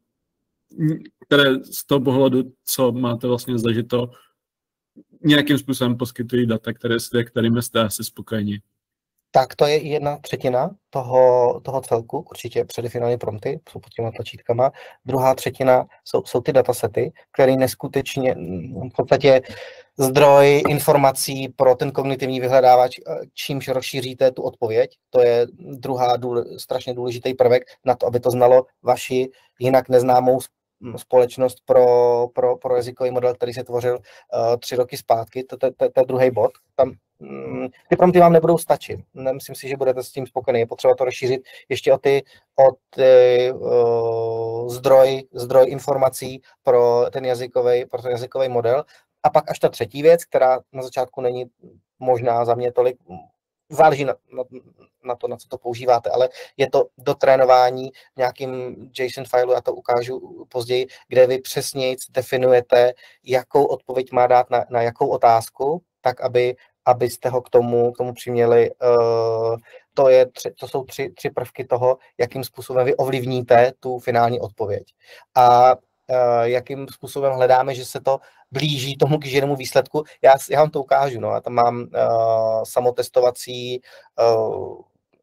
které z toho pohledu, co máte vlastně zažito, nějakým způsobem poskytují data, které jste, kterými jste asi spokojeni. Tak to je jedna třetina toho, toho celku, určitě předdefinované prompty, jsou pod těma tlačítkama. Druhá třetina jsou, jsou ty datasety, které neskutečně v podstatě zdroj informací pro ten kognitivní vyhledávač, čímž rozšíříte tu odpověď. To je druhá důle, strašně důležitý prvek na to, aby to znalo vaši jinak neznámou společnost pro, pro, pro jazykový model, který se tvořil uh, tři roky zpátky. To, to, to, to je druhý bod. Tam um, ty prompty vám nebudou stačit. Nemyslím si, že budete s tím spokojený. Je potřeba to rozšířit ještě o ty, o ty uh, zdroj, zdroj informací pro ten jazykový, pro ten jazykový model. A pak až ta třetí věc, která na začátku není možná za mě tolik, záleží na, na, na to, na co to používáte, ale je to dotrénování nějakým JSON fileu, já to ukážu později, kde vy přesněji definujete, jakou odpověď má dát na, na jakou otázku, tak aby, abyste ho k tomu, k tomu přiměli. Uh, to, je tři, to jsou tři, tři prvky toho, jakým způsobem vy ovlivníte tu finální odpověď. A Uh, jakým způsobem hledáme, že se to blíží tomu kýženému výsledku. Já, já vám to ukážu. No. Já tam mám uh, samotestovací uh,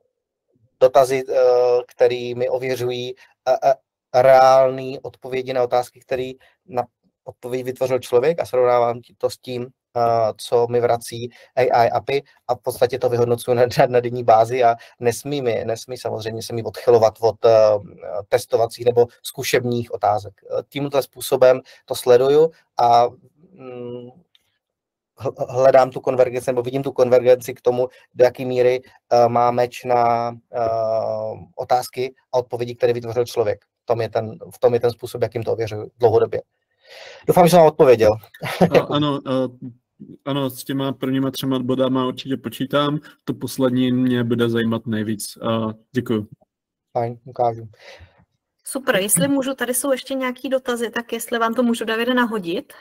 dotazy, uh, které mi ověřují uh, uh, reální odpovědi na otázky, které na odpověď vytvořil člověk a srovnávám to s tím, co mi vrací A I A P I a v podstatě to vyhodnocuji na, na denní bázi a nesmí mi, nesmí samozřejmě se mi odchylovat od uh, testovacích nebo zkušebních otázek. Tímto způsobem to sleduju a mm, hledám tu konvergenci, nebo vidím tu konvergenci k tomu, do jaké míry uh, má meč na uh, otázky a odpovědi, které vytvořil člověk. V tom je ten, v tom je ten způsob, jakým to ověřuju dlouhodobě. Doufám, že jsem vám odpověděl. A, ano, a, ano, s těma prvníma třema bodama určitě počítám. To poslední mě bude zajímat nejvíc. A děkuju. Fajn, ukážu. Super, jestli můžu, tady jsou ještě nějaký dotazy, tak jestli vám to můžu, Davide, nahodit.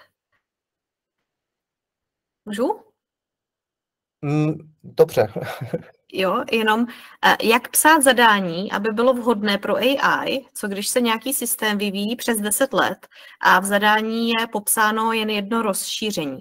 Můžu? Mm, dobře. Jo, jenom jak psát zadání, aby bylo vhodné pro A I, co když se nějaký systém vyvíjí přes deset let a v zadání je popsáno jen jedno rozšíření.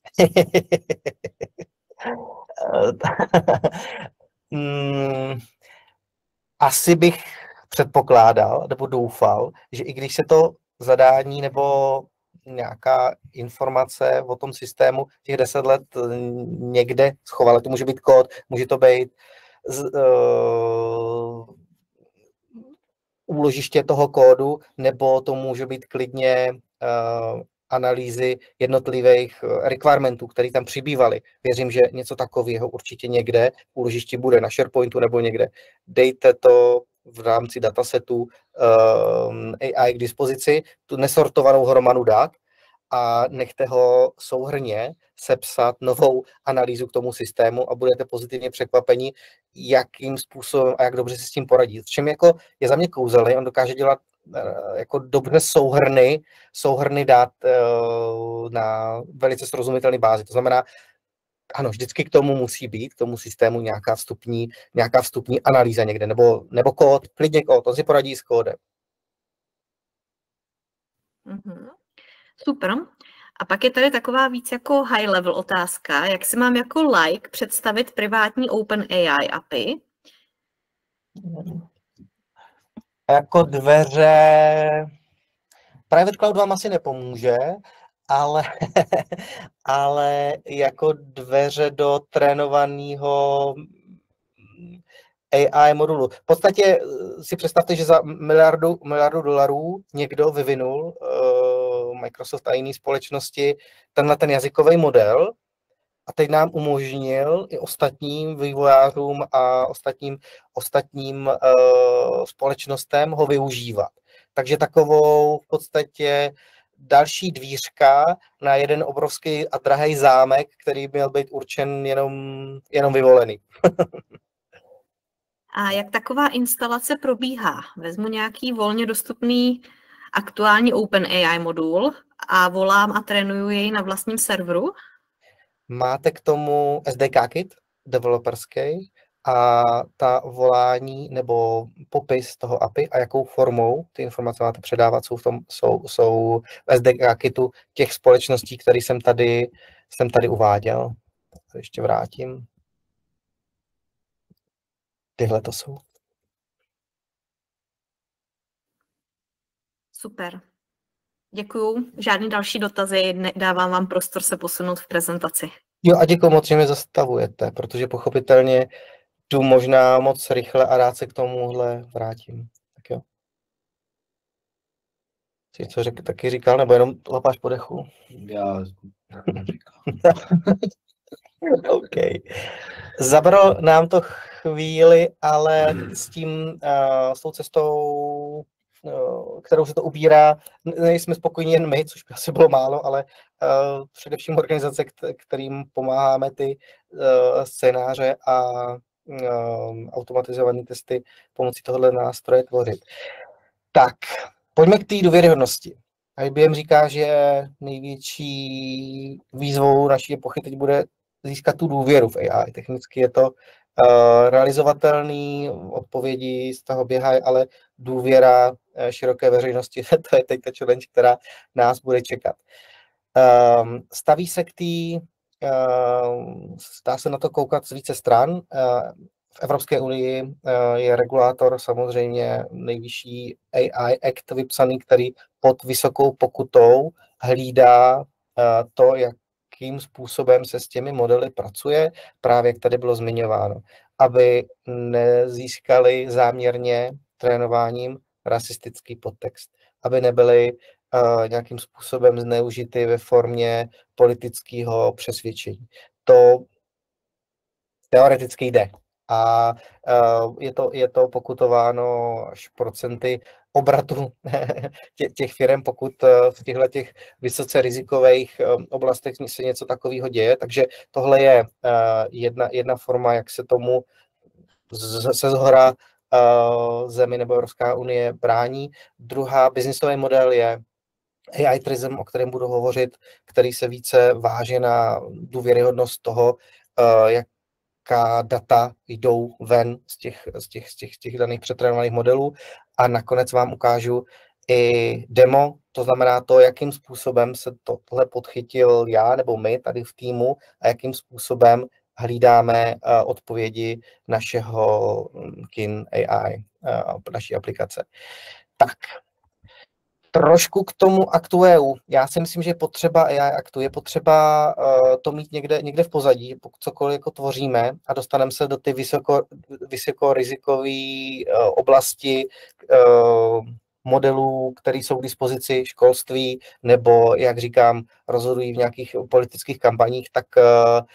mm, asi bych předpokládal, nebo doufal, že i když se to zadání nebo nějaká informace o tom systému těch deset let někde schovala. To může být kód, může to být z, uh, úložiště toho kódu, nebo to může být klidně uh, analýzy jednotlivých requirementů, které tam přibývaly. Věřím, že něco takového určitě někde v úložišti bude, na SharePointu nebo někde. Dejte to v rámci datasetu um, A I k dispozici, tu nesortovanou hromadu dat a nechte ho souhrnně sepsat novou analýzu k tomu systému a budete pozitivně překvapeni, jakým způsobem a jak dobře si s tím poradí. V čem jako je za mě kouzelný, on dokáže dělat uh, jako dobře souhrny, souhrny dat uh, na velice srozumitelné bázi. To znamená, ano, vždycky k tomu musí být, k tomu systému nějaká vstupní, nějaká vstupní analýza někde, nebo, nebo kód, klidně kód, on si poradí s kódem. Mm-hmm. Super. A pak je tady taková víc jako high level otázka, jak si mám jako like představit privátní OpenAI A P I? Jako dveře, private cloud vám asi nepomůže, ale, ale jako dveře do trénovaného A I modulu. V podstatě si představte, že za miliardu, miliardu dolarů někdo vyvinul, uh, Microsoft a jiné společnosti, tenhle ten jazykový model a teď nám umožnil i ostatním vývojářům a ostatním, ostatním uh, společnostem ho využívat. Takže takovou v podstatě další dvířka na jeden obrovský a drahý zámek, který měl být určen jenom, jenom vyvolený. A jak taková instalace probíhá? Vezmu nějaký volně dostupný aktuální OpenAI modul a volám a trénuju jej na vlastním serveru? Máte k tomu S D K kit developerský a ta volání nebo popis toho A P I a jakou formou ty informace máte předávat, jsou v tom jsou, jsou v S D K kitu těch společností, které jsem tady, jsem tady uváděl. Ještě vrátím. Tyhle to jsou. Super. Děkuju. Žádný další dotazy, dávám vám prostor se posunout v prezentaci. Jo a děkuji moc, že mě zastavujete, protože pochopitelně jdu možná moc rychle a rád se k tomuhle vrátím. Tak jo. Jsi co řek, taky říkal, nebo jenom lapáš po dechu? Já říkám. OK. Zabralo nám to chvíli, ale s tím, uh, s tou cestou, uh, kterou se to ubírá, nejsme spokojeni jen my, což by asi bylo málo, ale uh, především organizace, kterým pomáháme ty uh, scénáře a uh, automatizované testy pomocí tohoto nástroje tvořit. Tak, pojďme k té důvěryhodnosti. I B M říká, že největší výzvou naší epochy teď bude získat tu důvěru v A I. Technicky je to uh, realizovatelný, odpovědi z toho běhají, ale důvěra uh, široké veřejnosti, to je teď ta challenge, která nás bude čekat. Um, staví se k té, uh, dá se na to koukat z více stran. Uh, v Evropské unii uh, je regulátor samozřejmě nejvyšší A I Act vypsaný, který pod vysokou pokutou hlídá uh, to, jak jakým způsobem se s těmi modely pracuje, právě jak tady bylo zmiňováno, aby nezískali záměrně trénováním rasistický podtext, aby nebyly uh, nějakým způsobem zneužity ve formě politického přesvědčení. To teoreticky jde. A uh, je, to, je to pokutováno až procenty obratu tě, těch firm, pokud uh, v těchto těch vysoce rizikových um, oblastech se něco takového děje. Takže tohle je uh, jedna, jedna forma, jak se tomu z, se zhora uh, zemi nebo Evropská unie brání. Druhá biznisový model je A I trism, o kterém budu hovořit, který se více váže na důvěryhodnost toho, uh, jak jaká data jdou ven z těch, z těch, z těch, z těch daných přetrénovaných modelů a nakonec vám ukážu i demo, to znamená to, jakým způsobem se tohle podchytil já nebo my tady v týmu a jakým způsobem hlídáme uh, odpovědi našeho Kin A I, uh, naší aplikace. Tak, trošku k tomu aktu E U. Já si myslím, že je potřeba A I aktu, je potřeba uh, to mít někde, někde v pozadí, pokud cokoliv jako tvoříme a dostaneme se do ty vysoko, vysokorizikové uh, oblasti uh, modelů, které jsou k dispozici školství, nebo, jak říkám, rozhodují v nějakých politických kampaních, tak uh,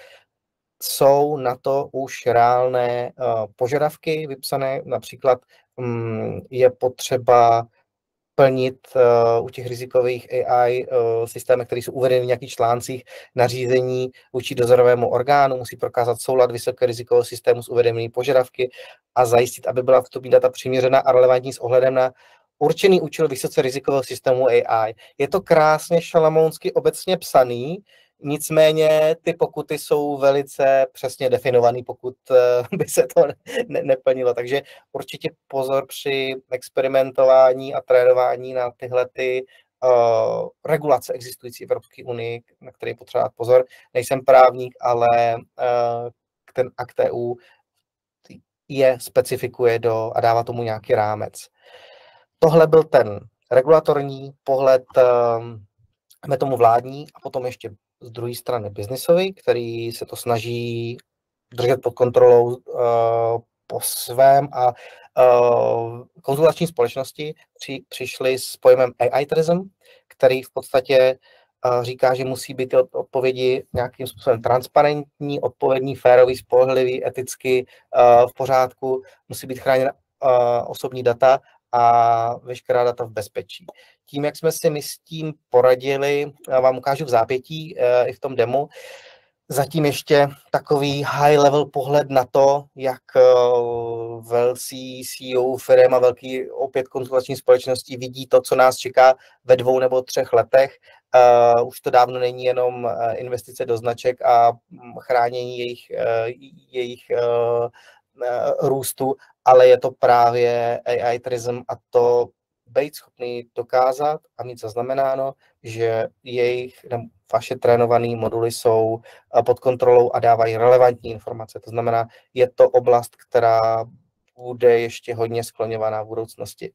jsou na to už reálné uh, požadavky vypsané. Například um, je potřeba plnit uh, u těch rizikových A I uh, systémech, které jsou uvedeny v nějakých článcích, nařízení vůči dozorovému orgánu, musí prokázat soulad vysoké rizikového systému s uvedenými požadavky a zajistit, aby byla vstupní data přiměřená a relevantní s ohledem na určený účel vysoce rizikového systému A I. Je to krásně šalamounsky obecně psaný, nicméně ty pokuty jsou velice přesně definované, pokud by se to ne- neplnilo. Takže určitě pozor při experimentování a trénování na tyhle ty uh, regulace existující v Evropské unii, na které je potřeba dát pozor. Nejsem právník, ale uh, ten akt E U je specifikuje do, a dává tomu nějaký rámec. Tohle byl ten regulatorní pohled, um, tomu vládní, a potom ještě z druhé strany biznisový, který se to snaží držet pod kontrolou uh, po svém a uh, konzultační společnosti při, přišli s pojmem A I trism, který v podstatě uh, říká, že musí být odpovědi nějakým způsobem transparentní, odpovědní, férový, spolehlivý, eticky uh, v pořádku, musí být chráněna uh, osobní data a veškerá data v bezpečí. Tím, jak jsme si my s tím poradili, vám ukážu v zápětí e, i v tom demo, zatím ještě takový high-level pohled na to, jak e, velcí C E O firm a velký opět konzultační společnosti vidí to, co nás čeká ve dvou nebo třech letech. E, už to dávno není jenom investice do značek a chránění jejich, e, jejich e, růstu, ale je to právě A I trism a to být schopný dokázat a mít zaznamenáno, že jejich vaše trénované moduly jsou pod kontrolou a dávají relevantní informace. To znamená, je to oblast, která bude ještě hodně skloňovaná v budoucnosti.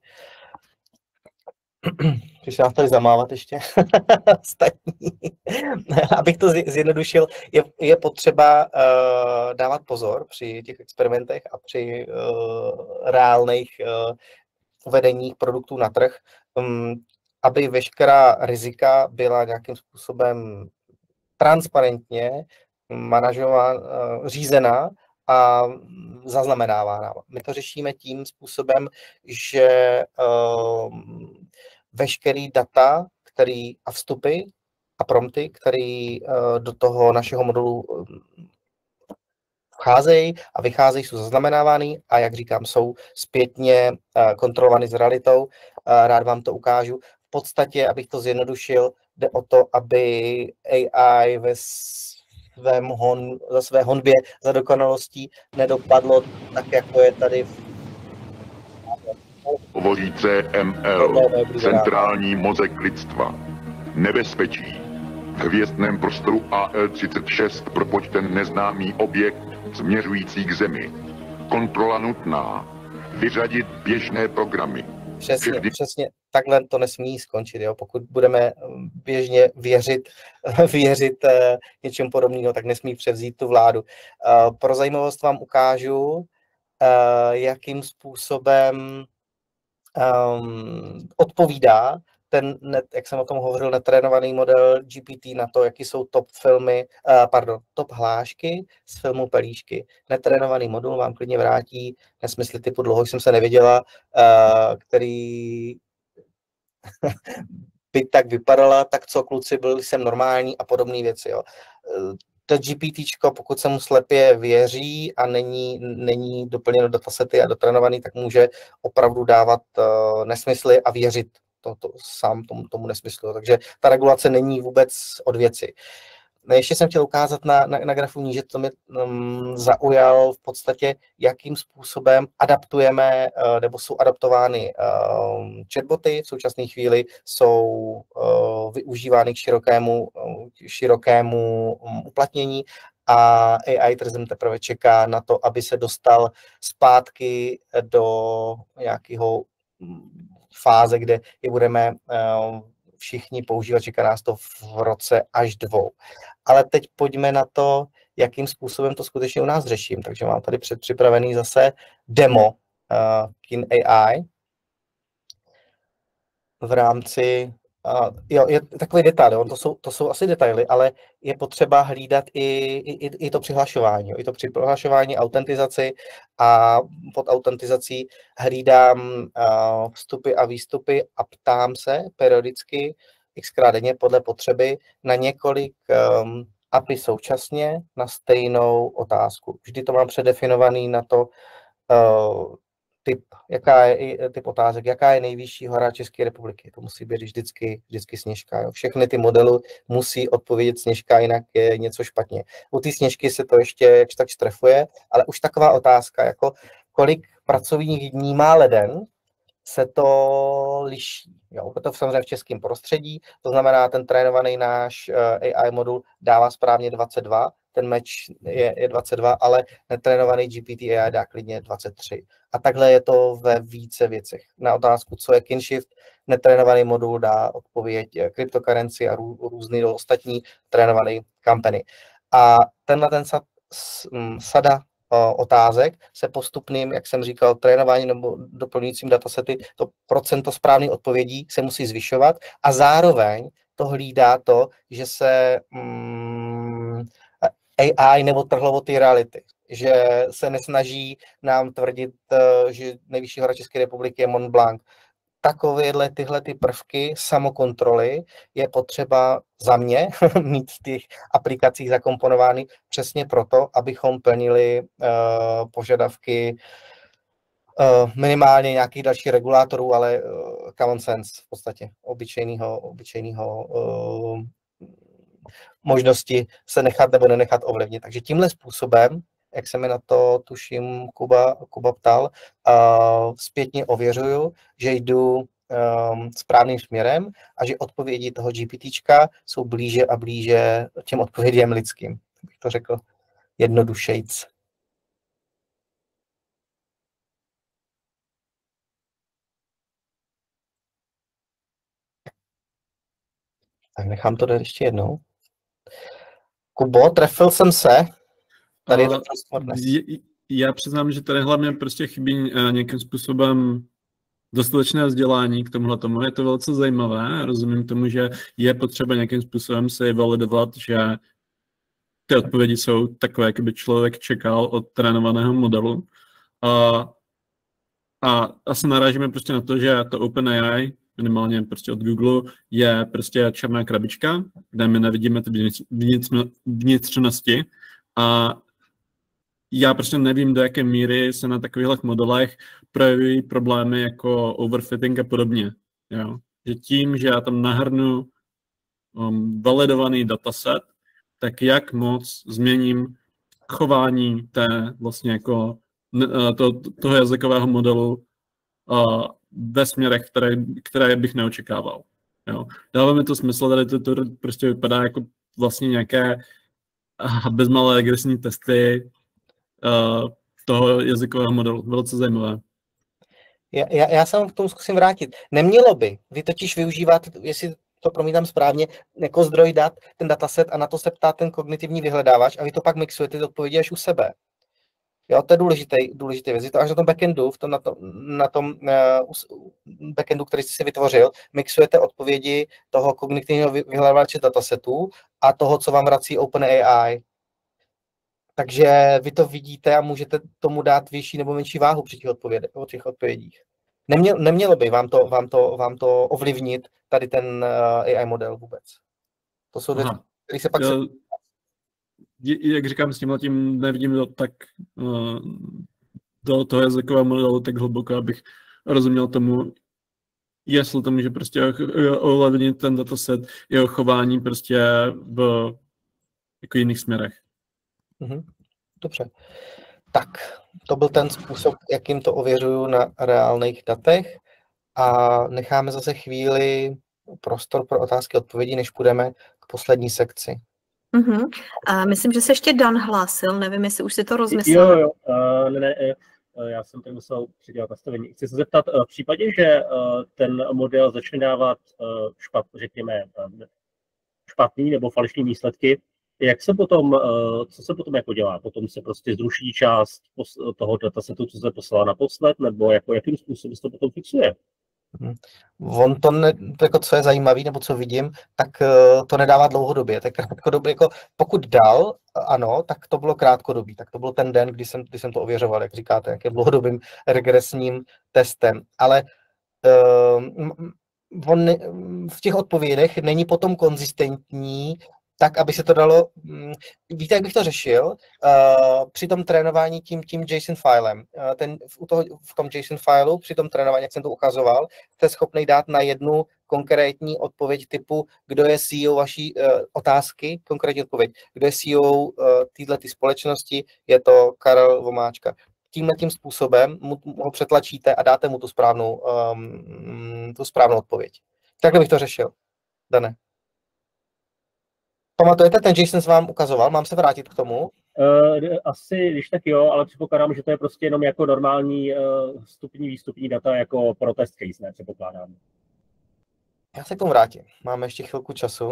Když nás tady zamávat ještě ostatní. Abych to zjednodušil, je, je potřeba uh, dávat pozor při těch experimentech a při uh, reálných uh, uvedeních produktů na trh, um, aby veškerá rizika byla nějakým způsobem transparentně manažována, uh, řízená a zaznamenávána. My to řešíme tím způsobem, že uh, veškerý data, který a vstupy a prompty, který uh, do toho našeho modulu vcházejí a vycházejí, jsou zaznamenávány a jak říkám, jsou zpětně uh, kontrolovány s realitou. Uh, rád vám to ukážu. V podstatě, abych to zjednodušil, jde o to, aby A I ve svém hon, za své honbě za dokonalostí nedopadlo tak, jako je tady v Hovoří C M L, centrální mozek lidstva. Nebezpečí. V hvězdném prostoru A L třicet šest propočten neznámý objekt směřující k Zemi. Kontrola nutná. Vyřadit běžné programy. Přesně, přesně, takhle to nesmí skončit, jo. Pokud budeme běžně věřit, věřit něčemu podobného, tak nesmí převzít tu vládu. Pro zajímavost vám ukážu, jakým způsobem um, odpovídá ten, jak jsem o tom hovořil, netrénovaný model G P T na to, jaký jsou top filmy, uh, pardon, top hlášky z filmu Pelíšky. Netrénovaný modul vám klidně vrátí nesmysly typu dlouho jsem se neviděla, uh, který by tak vypadala, tak co kluci, byl jsem normální a podobné věci. Jo. To GPTčko, pokud se mu slepě věří a není, není doplněno datasety a dotrénovaný, tak může opravdu dávat uh, nesmysly a věřit to, to, sám tomu, tomu nesmyslu. Takže ta regulace není vůbec od věci. Ještě jsem chtěl ukázat na, na, na grafu níže, to mě um, zaujal v podstatě, jakým způsobem adaptujeme, uh, nebo jsou adaptovány uh, chatboty. V současné chvíli jsou uh, využívány k širokému, uh, širokému um, uplatnění a A I trzem teprve čeká na to, aby se dostal zpátky do nějakého um, fáze, kde je budeme uh, všichni používat, čeká nás to v roce až dvou. Ale teď pojďme na to, jakým způsobem to skutečně u nás řeším. Takže mám tady předpřipravený zase demo uh, Kin A I v rámci, uh, jo, je takový detail, jo, to, jsou, to jsou asi detaily, ale je potřeba hlídat i, i, i to přihlašování, jo, i to přihlašování, autentizaci a pod autentizací hlídám uh, vstupy a výstupy a ptám se periodicky xkrát denně podle potřeby na několik um, A P I současně na stejnou otázku. Vždy to mám předefinovaný na to uh, typ, jaká je, typ otázek, jaká je nejvyšší hora České republiky. To musí být vždycky, vždycky Sněžka. Jo. Všechny ty modely musí odpovědět Sněžka, jinak je něco špatně. U té Sněžky se to ještě jakž tak štrefuje, ale už taková otázka, jako kolik pracovních dní má leden, se to liší. Jo, to samozřejmě v českém prostředí, to znamená, ten trénovaný náš A I modul dává správně dvacet dva, ten match je, je dvacet dva, ale netrénovaný G P T A I dá klidně dvacet tři. A takhle je to ve více věcech. Na otázku, co je Kinshift, netrénovaný modul dá odpověď cryptocurrency a rů, různý ostatní trénovaný company. A tenhle ten sad, sada otázek se postupným, jak jsem říkal, trénování nebo doplňujícím datasety, to procento správných odpovědí se musí zvyšovat a zároveň to hlídá to, že se mm, A I nebo trhlo ty reality, že se nesnaží nám tvrdit, že nejvyšší hora České republiky je Mont Blanc. Takovéhle tyhle ty prvky samokontroly je potřeba za mě mít v těch aplikacích zakomponovány přesně proto, abychom plnili uh, požadavky uh, minimálně nějakých dalších regulátorů, ale uh, common sense v podstatě, obyčejného, obyčejného uh, možnosti se nechat nebo nenechat ovlivnit. Takže tímhle způsobem, jak se mi na to, tuším, Kuba, Kuba ptal, uh, zpětně ověřuju, že jdu um, správným směrem a že odpovědi toho GPTčka jsou blíže a blíže těm odpovědím lidským. Bych to řekl jednodušejc. Tak nechám to dát ještě jednou. Kubo, trefil jsem se. Tady je to Já přiznám, že tady hlavně prostě chybí nějakým způsobem dostatečné vzdělání k tomuhle tomu. Je to velice zajímavé. Rozumím tomu, že je potřeba nějakým způsobem se validovat, že ty odpovědi jsou takové, jak by člověk čekal od trénovaného modelu. A, a asi narážíme prostě na to, že to OpenAI, minimálně prostě od Google, je prostě černá krabička, kde my nevidíme ty vnitřnosti. A já prostě nevím, do jaké míry se na takových modelech projevují problémy jako overfitting a podobně. Jo? Že tím, že já tam nahrnu um, validovaný dataset, tak jak moc změním chování té vlastně jako to, toho jazykového modelu uh, ve směrech, které, které bych neočekával. Jo? Dává mi to smysl, tady to, to prostě vypadá jako vlastně nějaké bezmalé agresivní testy uh, toho jazykového modelu. Velice zajímavé. Já, já, já se k tomu zkusím vrátit. Nemělo by. Vy totiž využíváte, jestli to promítám správně, jako zdroj dat, ten dataset a na to se ptá ten kognitivní vyhledávač a vy to pak mixujete, ty odpovědi až u sebe. Jo, to je důležitý, důležitý věc. Je to až na tom backendu, v tom, na, tom, na tom uh, backendu, který jste si vytvořil, mixujete odpovědi toho kognitivního vyhledávače datasetů a toho, co vám vrací OpenAI. Takže vy to vidíte a můžete tomu dát vyšší nebo menší váhu při těch, odpověd, o těch odpovědích. Nemělo, nemělo by vám to, vám, to, vám to ovlivnit tady ten uh, A I model vůbec. To jsou věci, které se pak... Se... Jak říkám, s tímhletím nevidím to tak uh, do toho jazykového modelu tak hluboko, abych rozuměl tomu, jestli to může prostě ovlivnit ten dataset, jeho chování prostě v jako jiných směrech. Mhm. Dobře. Tak, to byl ten způsob, jakým to ověřuju na reálných datech a necháme zase chvíli prostor pro otázky a odpovědi, než půjdeme k poslední sekci. Uh-huh. A myslím, že se ještě Dan hlásil, nevím, jestli už si to rozmyslel. Jo, jo, uh, ne, ne, uh, já jsem tady musel přidělat nastavení. Chci se zeptat, uh, v případě, že uh, ten model začne dávat uh, špat, řekněme, uh, špatný nebo falešný výsledky, jak se potom, uh, co se potom jako dělá? Potom se prostě zruší část toho datasetu, co se poslala naposled, nebo jako jakým způsobem se to potom fixuje? On to, ne, to jako co je zajímavý, nebo co vidím, tak uh, to nedává dlouhodobě. Tak krátkodobě, jako pokud dal, ano, tak to bylo krátkodobý. Tak to byl ten den, kdy jsem, kdy jsem to ověřoval, jak říkáte, jak je dlouhodobým regresním testem. Ale uh, on v těch odpovědech není potom konzistentní, tak, aby se to dalo, víte, jak bych to řešil? Uh, při tom trénování tím, tím JSON filem. Uh, ten, v, toho, v tom JSON fileu, při tom trénování, jak jsem to ukazoval, jste schopný dát na jednu konkrétní odpověď typu, kdo je C E O vaší uh, otázky, konkrétní odpověď, kdo je C E O uh, této společnosti, je to Karel Vomáčka. Tímhletím způsobem mu, ho přetlačíte a dáte mu tu správnou, um, tu správnou odpověď. Takhle bych to řešil. Dane. Pamatujete, ten JSON jsem vám ukazoval, mám se vrátit k tomu? Uh, asi, když tak jo, ale předpokládám, že to je prostě jenom jako normální uh, vstupní, výstupní data, jako pro test case, ne, předpokládám. Já se k tomu vrátím, máme ještě chvilku času.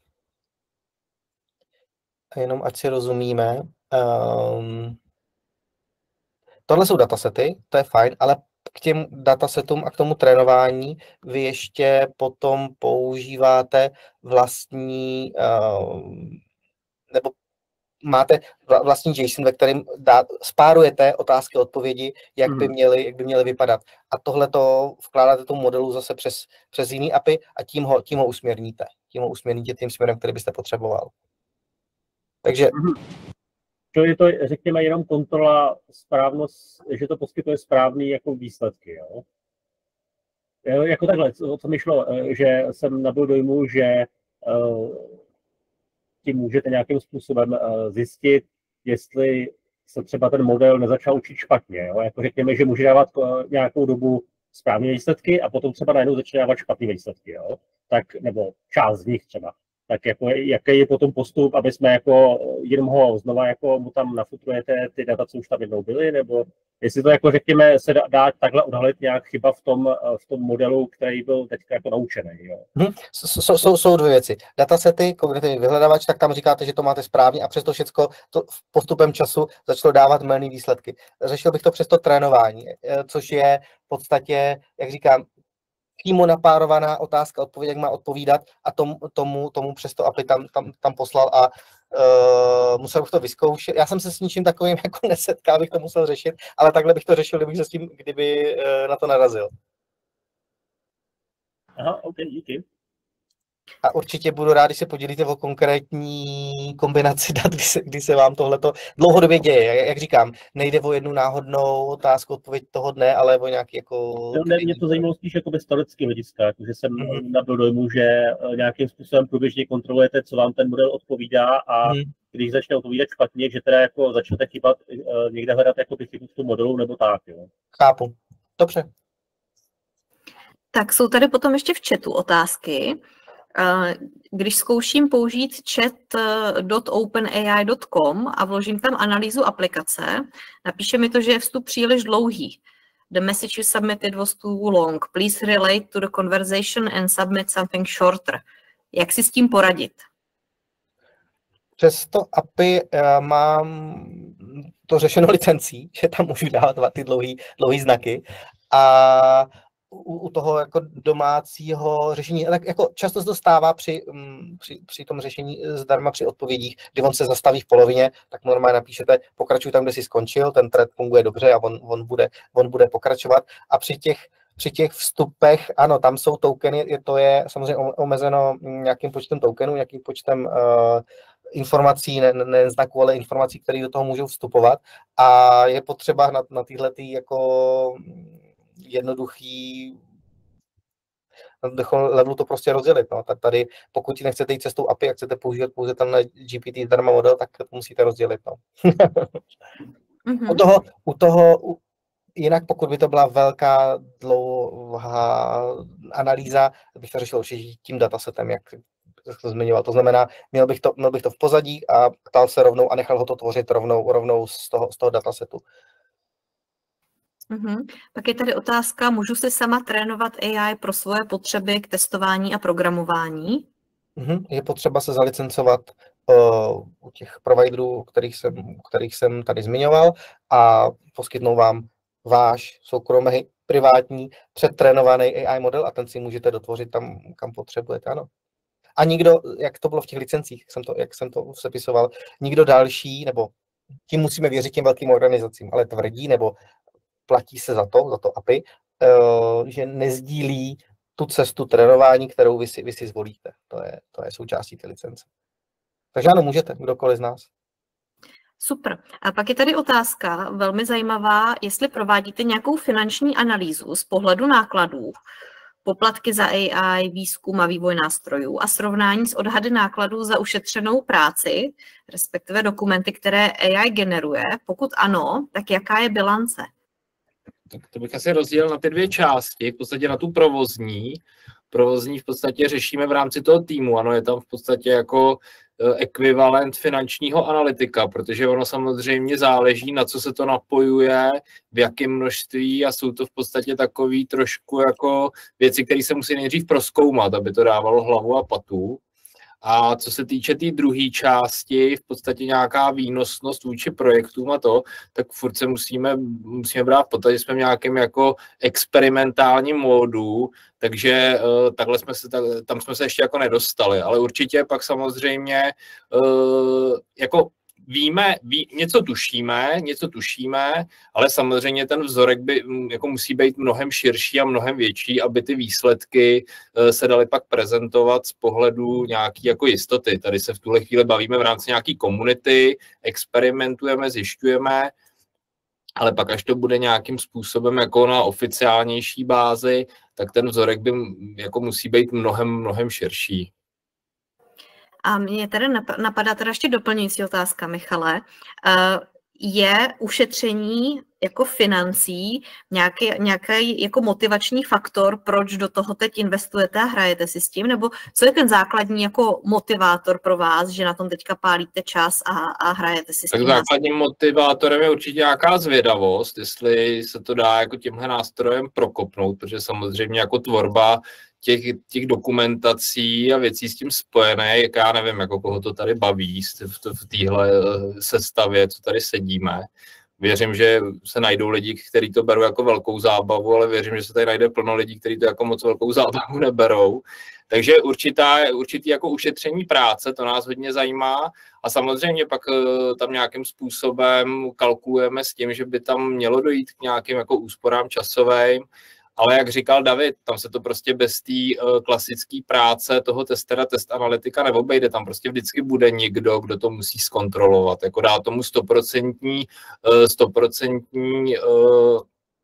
A jenom ať si rozumíme. Um, tohle jsou datasety, to je fajn, ale k těm datasetům a k tomu trénování vy ještě potom používáte vlastní, uh, nebo máte vlastní JSON, ve kterém dá, spárujete otázky a odpovědi, jak by měly, jak by měly vypadat. A tohle to vkládáte tomu modelu zase přes, přes jiný A P I a tím ho, tím ho usměrníte. Tím ho usměrníte tím směrem, který byste potřeboval. Takže... To je to, řekněme, jenom kontrola správnost, že to poskytuje správný jako výsledky, jo? Jako takhle, co mi šlo, že jsem nabyl dojmu, že uh, tím můžete nějakým způsobem uh, zjistit, jestli se třeba ten model nezačal učit špatně, jo? Jako řekněme, že může dávat uh, nějakou dobu správné výsledky a potom třeba najednou začne dávat špatné výsledky, jo? Tak, nebo část z nich třeba. Tak jako, jaký je potom postup, aby jsme jako jenom ho znova jako mu tam nafutrujete ty data, co už tam jednou byly, nebo jestli to jako řekněme se dá, dá takhle odhalit nějak chyba v tom, v tom modelu, který byl teďka jako naučený. Jo? Hmm. Jsou, jsou, jsou dvě věci. Datasety, kognitivní vyhledávač, tak tam říkáte, že to máte správně a přesto všechno to postupem času začalo dávat mylné výsledky. Řešil bych to přes to trénování, což je v podstatě, jak říkám, přímo napárovaná otázka, odpověď, jak má odpovídat a tomu, tomu, tomu přes to A P I tam, tam, tam poslal a uh, musel bych to vyzkoušet. Já jsem se s ničím takovým jako nesetkal, abych to musel řešit, ale takhle bych to řešil, kdybych se s tím, kdyby uh, na to narazil. Aha, ok, díky. A určitě budu rád, když se podělíte o konkrétní kombinaci dat, kdy se, kdy se vám tohleto dlouhodobě děje. Jak říkám, nejde o jednu náhodnou otázku, odpověď toho dne, ale o nějaký jako... No, ne, mě to zajímalo spíš jako bez teoretického hlediska, že jsem mm-hmm. nabyl dojmu, že nějakým způsobem průběžně kontrolujete, co vám ten model odpovídá a mm-hmm. když začne odpovídat špatně, že teda jako začnete chybat, někde hledat jako ty chybu v tom modelu nebo tak. Jo. Chápu. Dobře. Tak jsou tady potom ještě v chatu otázky. Když zkouším použít chat tečka openai tečka com a vložím tam analýzu aplikace, napíše mi to, že je vstup příliš dlouhý. The message you submitted was too long. Please relate to the conversation and submit something shorter. Jak si s tím poradit? Přes to A P I uh, mám to řešeno licencí, že tam můžu dávat ty dlouhý, dlouhý znaky. A u, u toho jako domácího řešení, tak jako často se to stává při, při, při tom řešení zdarma při odpovědích, kdy on se zastaví v polovině, tak normálně napíšete, pokračuj tam, kde jsi skončil, ten thread funguje dobře a on, on, bude, on bude pokračovat. A při těch Při těch vstupech, ano, tam jsou tokeny, to je samozřejmě omezeno nějakým počtem tokenů, nějakým počtem uh, informací, ne, ne znaků, ale informací, které do toho můžou vstupovat. A je potřeba na, na tyhle ty jako jednoduchý na levelu to prostě rozdělit. No. Tak tady, pokud nechcete jít cestou A P I a chcete používat pouze ten G P T zdarma model, tak to musíte rozdělit. No. mm-hmm. U toho, u toho u, Jinak pokud by to byla velká, dlouhá analýza, bych to řešil určitě tím datasetem, jak to zmiňoval. To znamená, měl bych to, měl bych to v pozadí a ptal se rovnou a nechal ho to tvořit rovnou, rovnou z toho, z toho datasetu. Mm-hmm. Pak je tady otázka, můžu si sama trénovat A I pro svoje potřeby k testování a programování? Mm-hmm. Je potřeba se zalicencovat uh, u těch providerů, kterých jsem, kterých jsem tady zmiňoval a poskytnou vám váš soukromý, privátní, předtrénovaný A I model a ten si můžete dotvořit tam, kam potřebujete, ano. A nikdo, jak to bylo v těch licencích, jak jsem to, jak jsem to sepisoval, nikdo další, nebo tím musíme věřit těm velkým organizacím, ale tvrdí, nebo platí se za to, za to A P I, uh, že nezdílí tu cestu trénování, kterou vy si, vy si zvolíte. To je, to je součástí té licence. Takže ano, můžete, kdokoliv z nás. Super. A pak je tady otázka, velmi zajímavá, jestli provádíte nějakou finanční analýzu z pohledu nákladů, poplatky za A I, výzkum a vývoj nástrojů a srovnání s odhady nákladů za ušetřenou práci, respektive dokumenty, které A I generuje. Pokud ano, tak jaká je bilance? Tak to bych asi rozdělil na ty dvě části, v podstatě na tu provozní. Provozní v podstatě řešíme v rámci toho týmu, ano, je tam v podstatě jako ekvivalent finančního analytika, protože ono samozřejmě záleží, na co se to napojuje, v jakém množství a jsou to v podstatě takový trošku jako věci, které se musí nejdřív prozkoumat, aby to dávalo hlavu a patu. A co se týče té tý druhé části, v podstatě nějaká výnosnost vůči projektům a to, tak furt se musíme, musíme brát v potaz, že jsme v nějakém jako experimentálním módu, takže uh, takhle jsme se, tak, tam jsme se ještě jako nedostali, ale určitě pak samozřejmě uh, jako víme, ví, něco tušíme, něco tušíme, ale samozřejmě ten vzorek by jako musí být mnohem širší a mnohem větší, aby ty výsledky se daly pak prezentovat z pohledu nějaký jako jistoty. Tady se v tuhle chvíli bavíme v rámci nějaký komunity, experimentujeme, zjišťujeme, ale pak až to bude nějakým způsobem jako na oficiálnější bázi, tak ten vzorek by jako musí být mnohem, mnohem širší. A mě tady napadá teda ještě doplňující otázka, Michale. Je ušetření jako financí nějaký, nějaký jako motivační faktor, proč do toho teď investujete a hrajete si s tím? Nebo co je ten základní jako motivátor pro vás, že na tom teďka pálíte čas a, a hrajete si s tím? Tak základním motivátorem je určitě nějaká zvědavost, jestli se to dá jako tímhle nástrojem prokopnout, protože samozřejmě jako tvorba Těch, těch dokumentací a věcí s tím spojené, jak já nevím, jako koho to tady baví v, v téhle sestavě, co tady sedíme. Věřím, že se najdou lidi, kteří to berou jako velkou zábavu, ale věřím, že se tady najde plno lidí, kteří to jako moc velkou zábavu neberou. Takže určitá, určitý jako ušetření práce, to nás hodně zajímá a samozřejmě pak tam nějakým způsobem kalkulujeme s tím, že by tam mělo dojít k nějakým jako úsporám časovým. Ale jak říkal David, tam se to prostě bez té uh, klasické práce toho testera, test analytika neobejde. Tam prostě vždycky bude někdo, kdo to musí zkontrolovat. Jako dá tomu stoprocentní uh, stoprocentní uh,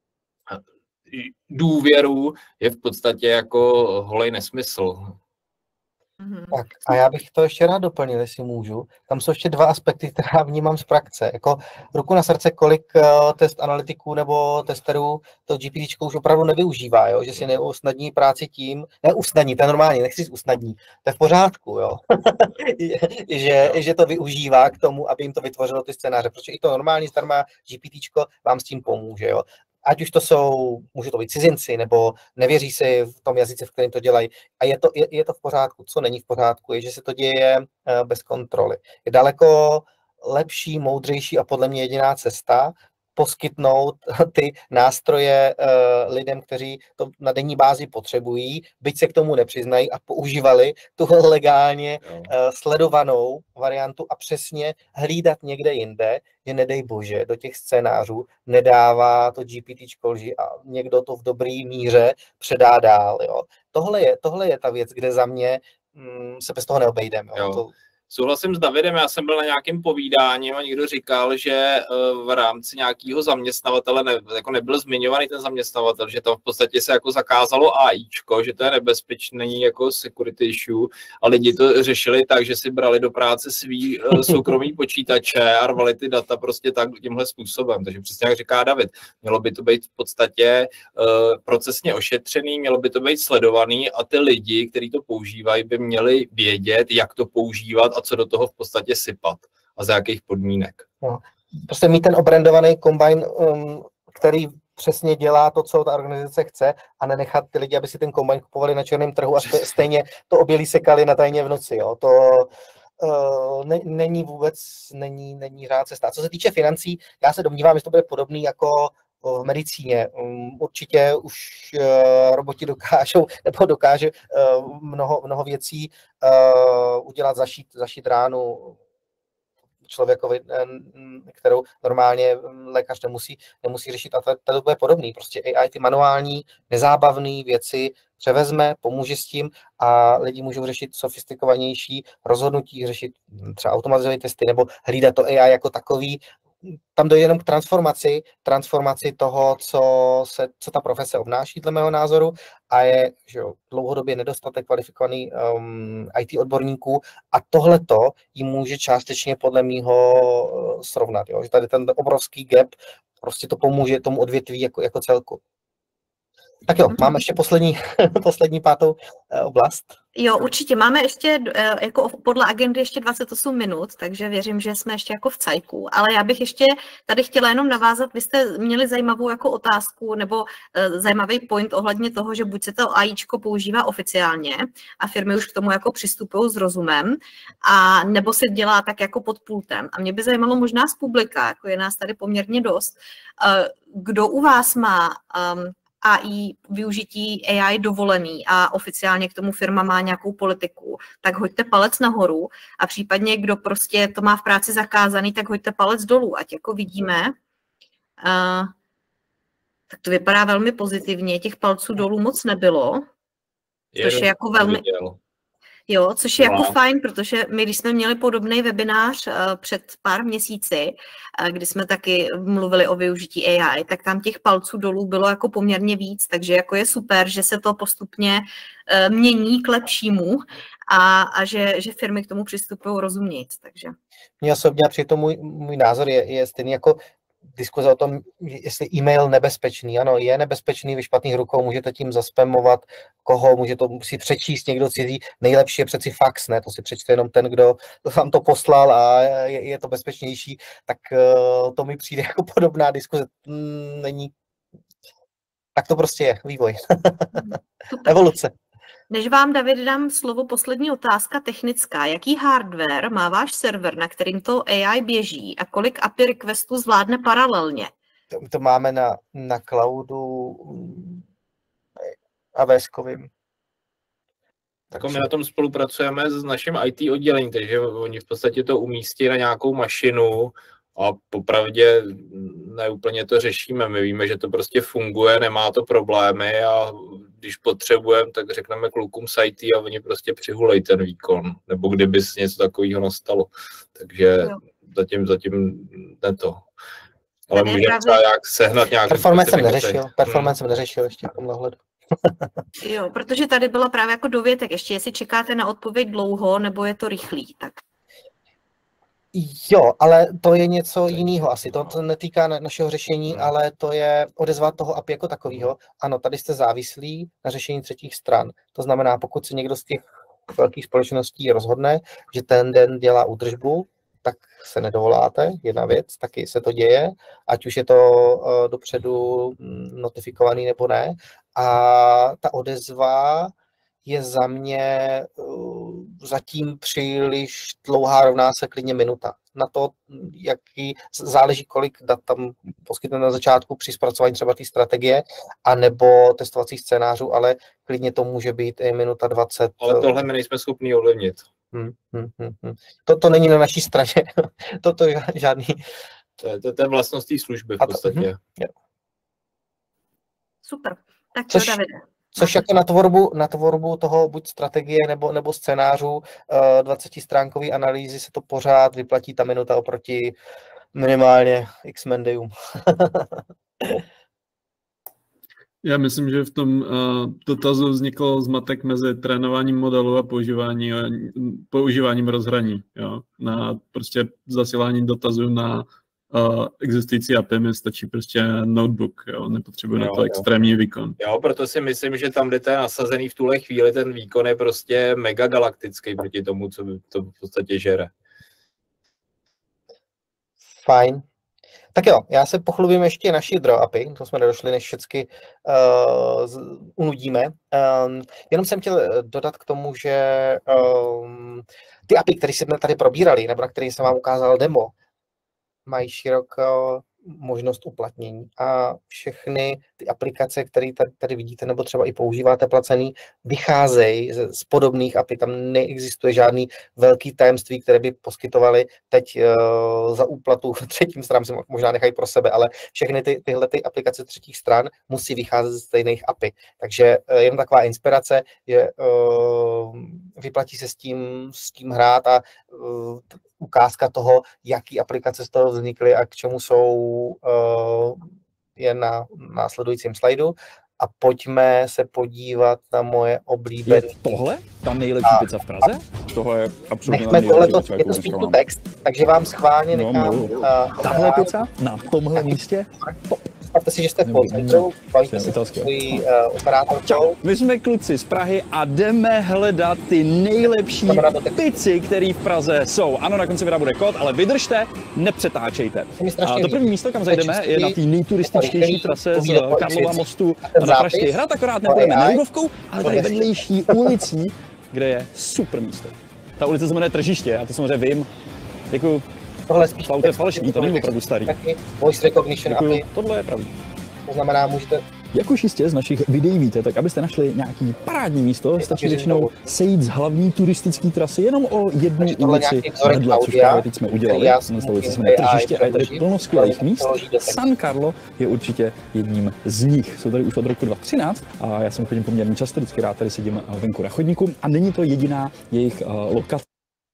důvěru je v podstatě jako holej nesmysl. Tak a já bych to ještě rád doplnil, jestli můžu. Tam jsou ještě dva aspekty, které já vnímám z praxe. Jako ruku na srdce, kolik uh, test analytiků nebo testerů to GPTčko už opravdu nevyužívá, jo? Že si neusnadní práci tím, neusnadní, to je normálně, nechci říct usnadní, to je v pořádku, jo? že, že to využívá k tomu, aby jim to vytvořilo ty scénáře, protože i to normální zdarma GPTčko vám s tím pomůže, jo? ať už to jsou, může to být cizinci, nebo nevěří si v tom jazyce, v kterém to dělají. A je to, je, je to v pořádku. Co není v pořádku, je, že se to děje bez kontroly. Je daleko lepší, moudřejší a podle mě jediná cesta poskytnout ty nástroje uh, lidem, kteří to na denní bázi potřebují, byť se k tomu nepřiznají a používali tu legálně uh, sledovanou variantu a přesně hlídat někde jinde, že nedej bože, do těch scénářů nedává to GPTčko lži a někdo to v dobrý míře předá dál. Jo. Tohle, je, tohle je ta věc, kde za mě mm, se bez toho neobejdeme. Jo. To, Souhlasím s Davidem, já jsem byl na nějakém povídání a někdo říkal, že v rámci nějakého zaměstnavatele ne, jako nebyl zmiňovaný ten zaměstnavatel, že tam v podstatě se jako zakázalo AIčko, že to je nebezpečný jako security issue a lidi to řešili tak, že si brali do práce svý soukromý počítače a rvali ty data prostě tak tímhle způsobem. Takže přesně jak říká David, mělo by to být v podstatě uh, procesně ošetřený, mělo by to být sledovaný a ty lidi, kteří to používají, by měli vědět, jak to používat a co do toho v podstatě sypat a za jakých podmínek. No, prostě mít ten obrandovaný kombajn, um, který přesně dělá to, co ta organizace chce a nenechat ty lidi, aby si ten kombajn kupovali na černém trhu a stejně to obělí sekali na tajně v noci. Jo. To uh, ne, není vůbec, není, není řád cesta. Co se týče financí, já se domnívám, že to bude podobný jako v medicíně. Určitě už uh, roboti dokážou, nebo dokáže uh, mnoho, mnoho věcí uh, udělat, zašít, zašít ránu člověkovi, kterou normálně lékař nemusí, nemusí řešit. A to bude podobný. Prostě A I ty manuální, nezábavné věci převezme, pomůže s tím a lidi můžou řešit sofistikovanější rozhodnutí, řešit třeba automatizované testy nebo hlídat to A I jako takový. Tam dojde jenom k transformaci, transformaci toho, co, se, co ta profese obnáší, dle mého názoru, a je že jo, dlouhodobě nedostatek kvalifikovaných um, I T odborníků a tohleto jim může částečně podle mýho srovnat. Jo? Že tady ten obrovský gap prostě to pomůže tomu odvětví jako, jako celku. Tak jo, máme ještě poslední, poslední pátou oblast. Jo, určitě. Máme ještě jako podle agendy ještě dvacet osm minut, takže věřím, že jsme ještě jako v cajku. Ale já bych ještě tady chtěla jenom navázat, vy jste měli zajímavou jako otázku nebo zajímavý point ohledně toho, že buď se to AIčko používá oficiálně a firmy už k tomu jako přistupují s rozumem, a nebo se dělá tak jako pod pultem. A mě by zajímalo možná z publika, jako je nás tady poměrně dost, kdo u vás má um, A I, využití A I dovolený a oficiálně k tomu firma má nějakou politiku, tak hoďte palec nahoru a případně kdo prostě to má v práci zakázaný, tak hoďte palec dolů, ať jako vidíme. Uh, tak to vypadá velmi pozitivně, těch palců dolů moc nebylo, což je jako velmi... Jo, což je no. jako fajn, protože my, když jsme měli podobný webinář uh, před pár měsíci, uh, kdy jsme taky mluvili o využití A I, tak tam těch palců dolů bylo jako poměrně víc, takže jako je super, že se to postupně uh, mění k lepšímu a, a že, že firmy k tomu přistupují rozumět. Takže. Mně osobně přitom můj, můj názor je, je stejný jako diskuze o tom, jestli e-mail nebezpečný. Ano, je nebezpečný, ve špatných rukou, můžete tím zaspamovat koho, může to si přečíst někdo cizí. Nejlepší je přeci fax, ne? To si přečte jenom ten, kdo vám to poslal a je, je to bezpečnější. Tak uh, to mi přijde jako podobná diskuze. Mm, není. Tak to prostě je, vývoj. Evoluce. Než vám, David, dám slovo, poslední otázka technická. Jaký hardware má váš server, na kterým to A I běží a kolik A P I requestů zvládne paralelně? To, to máme na, na cloudu A W S-kovým. Tak my na tom spolupracujeme s naším I T oddělením, takže oni v podstatě to umístí na nějakou mašinu a popravdě neúplně to řešíme. My víme, že to prostě funguje, nemá to problémy a když potřebujeme, tak řekneme klukům z I T a oni prostě přihulej ten výkon, nebo kdyby něco takového nastalo. Takže jo. zatím, zatím ne to. Ale můžeme třeba jak sehnat nějaký... Performance jsem neřešil, performance jsem neřešil ještě v tomhle hledu. Jo, protože tady byla právě jako dovětek, ještě jestli čekáte na odpověď dlouho, nebo je to rychlý, tak... Jo, ale to je něco jiného asi. To, to netýká na, našeho řešení, ale to je odezva toho A P I jako takového. Ano, tady jste závislí na řešení třetích stran. To znamená, pokud se někdo z těch velkých společností rozhodne, že ten den dělá údržbu, tak se nedovoláte, jedna věc, taky se to děje, ať už je to uh, dopředu notifikovaný nebo ne. A ta odezva je za mě uh, zatím příliš dlouhá, rovná se klidně minuta. Na to, jaký záleží, kolik dat tam poskytneme na začátku při zpracování třeba té strategie, anebo testovacích scénářů, ale klidně to může být i minuta dvacet. Ale tohle my nejsme schopni ovlivnit. Hmm, hmm, hmm, hmm. To, to není na naší straně. Toto je žádný... To je, to je vlastnost té služby v podstatě. To, hm, super. Tak což, to, Davide. Což jako na tvorbu, na tvorbu toho buď strategie nebo, nebo scénářů uh, dvacetistránkový analýzy se to pořád vyplatí ta minuta oproti minimálně X Mendium. Já myslím, že v tom uh, dotazu vznikl zmatek mezi trénováním modelu a používání, používáním rozhraní. Jo? Na prostě zasílání dotazů na uh, existující A P I mi stačí prostě notebook, jo? Nepotřebuje na to jo. extrémní výkon. Jo, proto si myslím, že tam, kde to je nasazený v tuhle chvíli, ten výkon je prostě mega galaktický proti tomu, co to v podstatě žere. Fajn. Tak jo, já se pochlubím ještě naší draw A P I, to jsme nedošli, než všechny uh, unudíme. Um, jenom jsem chtěl dodat k tomu, že um, ty A P I, které jsme tady probírali, nebo na které jsem vám ukázal demo, mají širokou možnost uplatnění a všechny ty aplikace, které tady, tady vidíte, nebo třeba i používáte placený, vycházejí z, z podobných A P I. Tam neexistuje žádný velký tajemství, které by poskytovaly teď uh, za úplatu třetím stranám, si možná nechají pro sebe, ale všechny ty, tyhle ty aplikace třetích stran musí vycházet ze stejných A P I. Takže uh, jenom taková inspirace je, uh, vyplatí se s tím, s tím hrát a uh, ukázka toho, jaký aplikace z toho vznikly a k čemu jsou, uh, je na následujícím slajdu. A pojďme se podívat na moje oblíbené. Je tohle ta nejlepší a, pizza v Praze? Tohle je absolutně nechme tohleto, je to speak to text, takže vám schválně nechám... No, uh, tahle pizza na tomhle místě? Představte si, že jste v call centru, bavíte se s svojí uh, operátorkou. My jsme kluci z Prahy a jdeme hledat ty nejlepší pici, které v Praze jsou. Ano, na konci videa bude kód, ale vydržte, nepřetáčejte. A to první místo, kam zajdeme, je na té nejturističtější trase z Karlova mostu na Pražský hrad, akorát nepůjdeme na Rudovkou, ale tady vedlejší ulicí, kde je super místo. Ta ulice se jmenuje Tržiště, já to samozřejmě vím. Děkuju. Tohle spíš to je falešný, to není opravdu starý. Taky voice recognition A P I. Tohle je pravý. To znamená, můžete... Jak už jistě z našich videí víte, tak abyste našli nějaký parádní místo, stačí většinou sejít z hlavní turistické trasy jenom o jednu ulici vedle, což právě teď jsme udělali. Na ulici jsme na Tržiště a je tady plno skvělých míst. San Carlo je určitě jedním z nich. Jsou tady už od roku dva tisíce třináct a já jsem chodím poměrně často, vždycky rád tady sedím venku na chodníku a není to jediná jejich uh, lokace.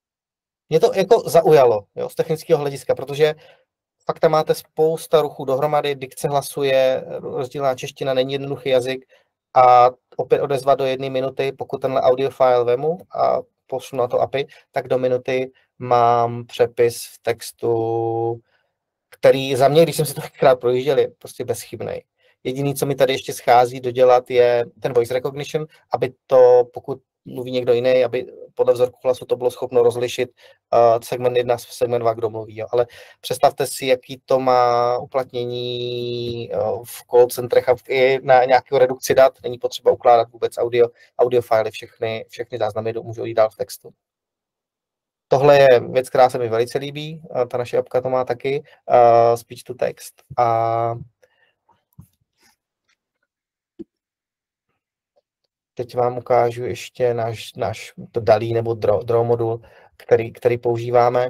Mě to jako zaujalo, jo, z technického hlediska, protože fakt tam máte spousta ruchů dohromady, dikce hlasuje, rozdílná čeština, není jednoduchý jazyk a opět odezva do jedné minuty, pokud tenhle audio file vemu a pošlu na to A P I, tak do minuty mám přepis v textu, který za mě, když jsem si to krát projížděl, je prostě bezchybný. Jediný, co mi tady ještě schází dodělat, je ten voice recognition, aby to, pokud mluví někdo jiný, aby podle vzorku hlasu to bylo schopno rozlišit uh, segment jedna, segment dva, kdo mluví. Jo. Ale představte si, jaký to má uplatnění uh, v call centrech a i na nějakou redukci dat. Není potřeba ukládat vůbec audio, audio fily, všechny, všechny záznamy můžou jít dál v textu. Tohle je věc, která se mi velice líbí. Uh, ta naše apka to má taky. Uh, speech to text. A teď vám ukážu ještě náš, náš to DALL-E nebo draw, draw modul, který, který používáme.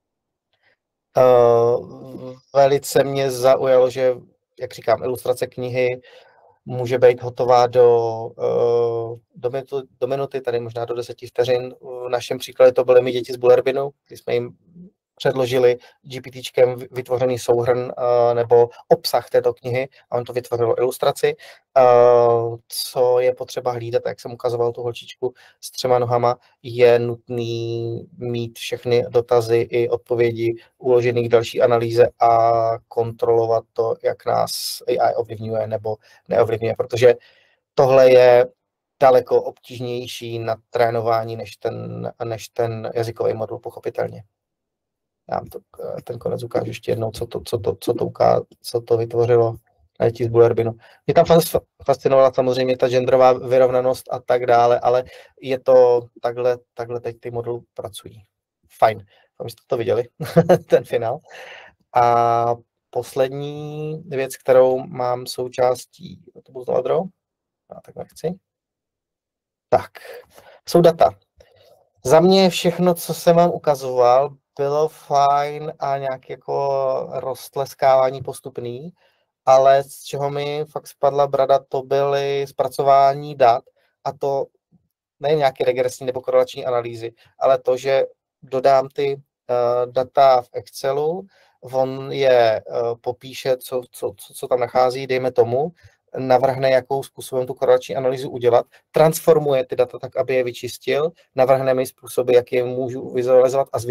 Uh, velice mě zaujalo, že, jak říkám, ilustrace knihy může být hotová do, uh, do, minuty, do minuty, tady možná do deseti vteřin. V našem příkladě to byly my děti z Bullerbinu, kdy jsme jim předložili GPTčkem vytvořený souhrn uh, nebo obsah této knihy a on to vytvořilo ilustraci. Uh, co je potřeba hlídat, jak jsem ukazoval tu holčičku s třema nohama, je nutný mít všechny dotazy i odpovědi uložený k další analýze a kontrolovat to, jak nás A I ovlivňuje nebo neovlivňuje, protože tohle je daleko obtížnější na trénování než ten, než ten jazykový modul, pochopitelně. Já vám to, ten konec ukážu ještě jednou, co to, co to, co to, uká, co to vytvořilo z Bullerbinu. Mě tam fascinovala samozřejmě ta genderová vyrovnanost a tak dále, ale je to takhle, takhle teď ty moduly pracují. Fajn. Vám jste to viděli, ten finál. A poslední věc, kterou mám součástí, to budu znovu draw, a tak nechci. Tak, jsou data. Za mě všechno, co jsem vám ukazoval, bylo fajn a nějak jako roztleskávání postupný, ale z čeho mi fakt spadla brada, to byly zpracování dat a to ne nějaké regresní nebo korelační analýzy, ale to, že dodám ty uh, data v Excelu, on je uh, popíše, co, co, co, co tam nachází, dejme tomu, navrhne, jakou způsobem tu korelační analýzu udělat, transformuje ty data tak, aby je vyčistil, navrhne mi způsoby, jak je můžu vizualizovat a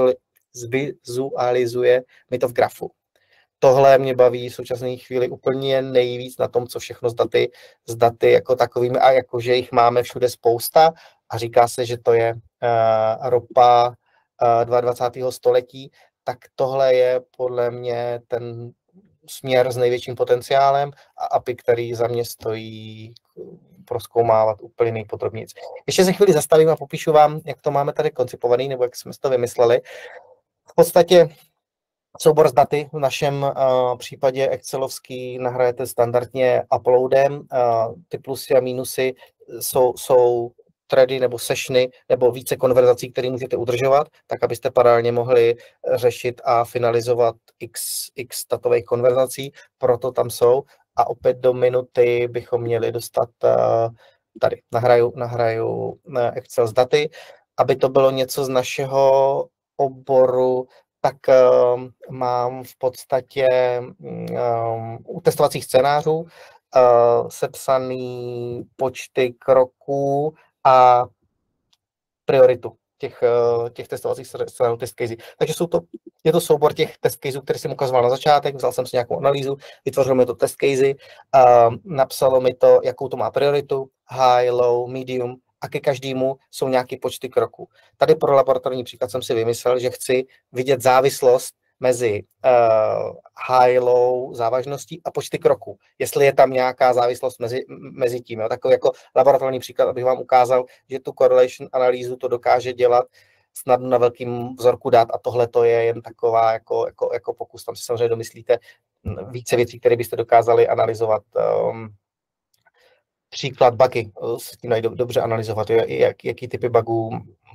zvizualizuje mi to v grafu. Tohle mě baví v současné chvíli úplně nejvíc na tom, co všechno z daty, z daty jako takovými, a jakože jich máme všude spousta a říká se, že to je uh, ropa uh, dvacátého století, tak tohle je podle mě ten směr s největším potenciálem a A P I, který za mě stojí prozkoumávat úplně nejpodrobněji. Ještě se chvíli zastavím a popíšu vám, jak to máme tady koncipovaný, nebo jak jsme to vymysleli. V podstatě soubor s daty v našem uh, případě excelovský nahrajete standardně uploadem. Uh, ty plusy a mínusy jsou, jsou thready nebo sessiony nebo více konverzací, které můžete udržovat, tak abyste paralelně mohli řešit a finalizovat x, x datových konverzací, proto tam jsou. A opět do minuty bychom měli dostat uh, tady, nahraju, nahraju Excel z daty, aby to bylo něco z našeho oboru, tak um, mám v podstatě um, u testovacích scénářů uh, sepsaný počty kroků a prioritu těch, těch testovacích scénářů, test casey. Takže jsou to, je to soubor těch test caseů, který jsem ukazoval na začátek, vzal jsem si nějakou analýzu, vytvořil mi to test casey, uh, napsalo mi to, jakou to má prioritu, high, low, medium, a ke každému jsou nějaké počty kroků. Tady pro laboratorní příklad jsem si vymyslel, že chci vidět závislost mezi uh, high-low závažností a počty kroků. Jestli je tam nějaká závislost mezi, mezi tím. Jo. Takový jako laboratorní příklad, abych vám ukázal, že tu correlation analýzu to dokáže dělat snadno na velkým vzorku dat a tohle to je jen taková jako, jako, jako pokus. Tam si samozřejmě domyslíte více věcí, které byste dokázali analyzovat. Um, příklad bugy, s tím dají dobře analyzovat, jak, jaký typy bugů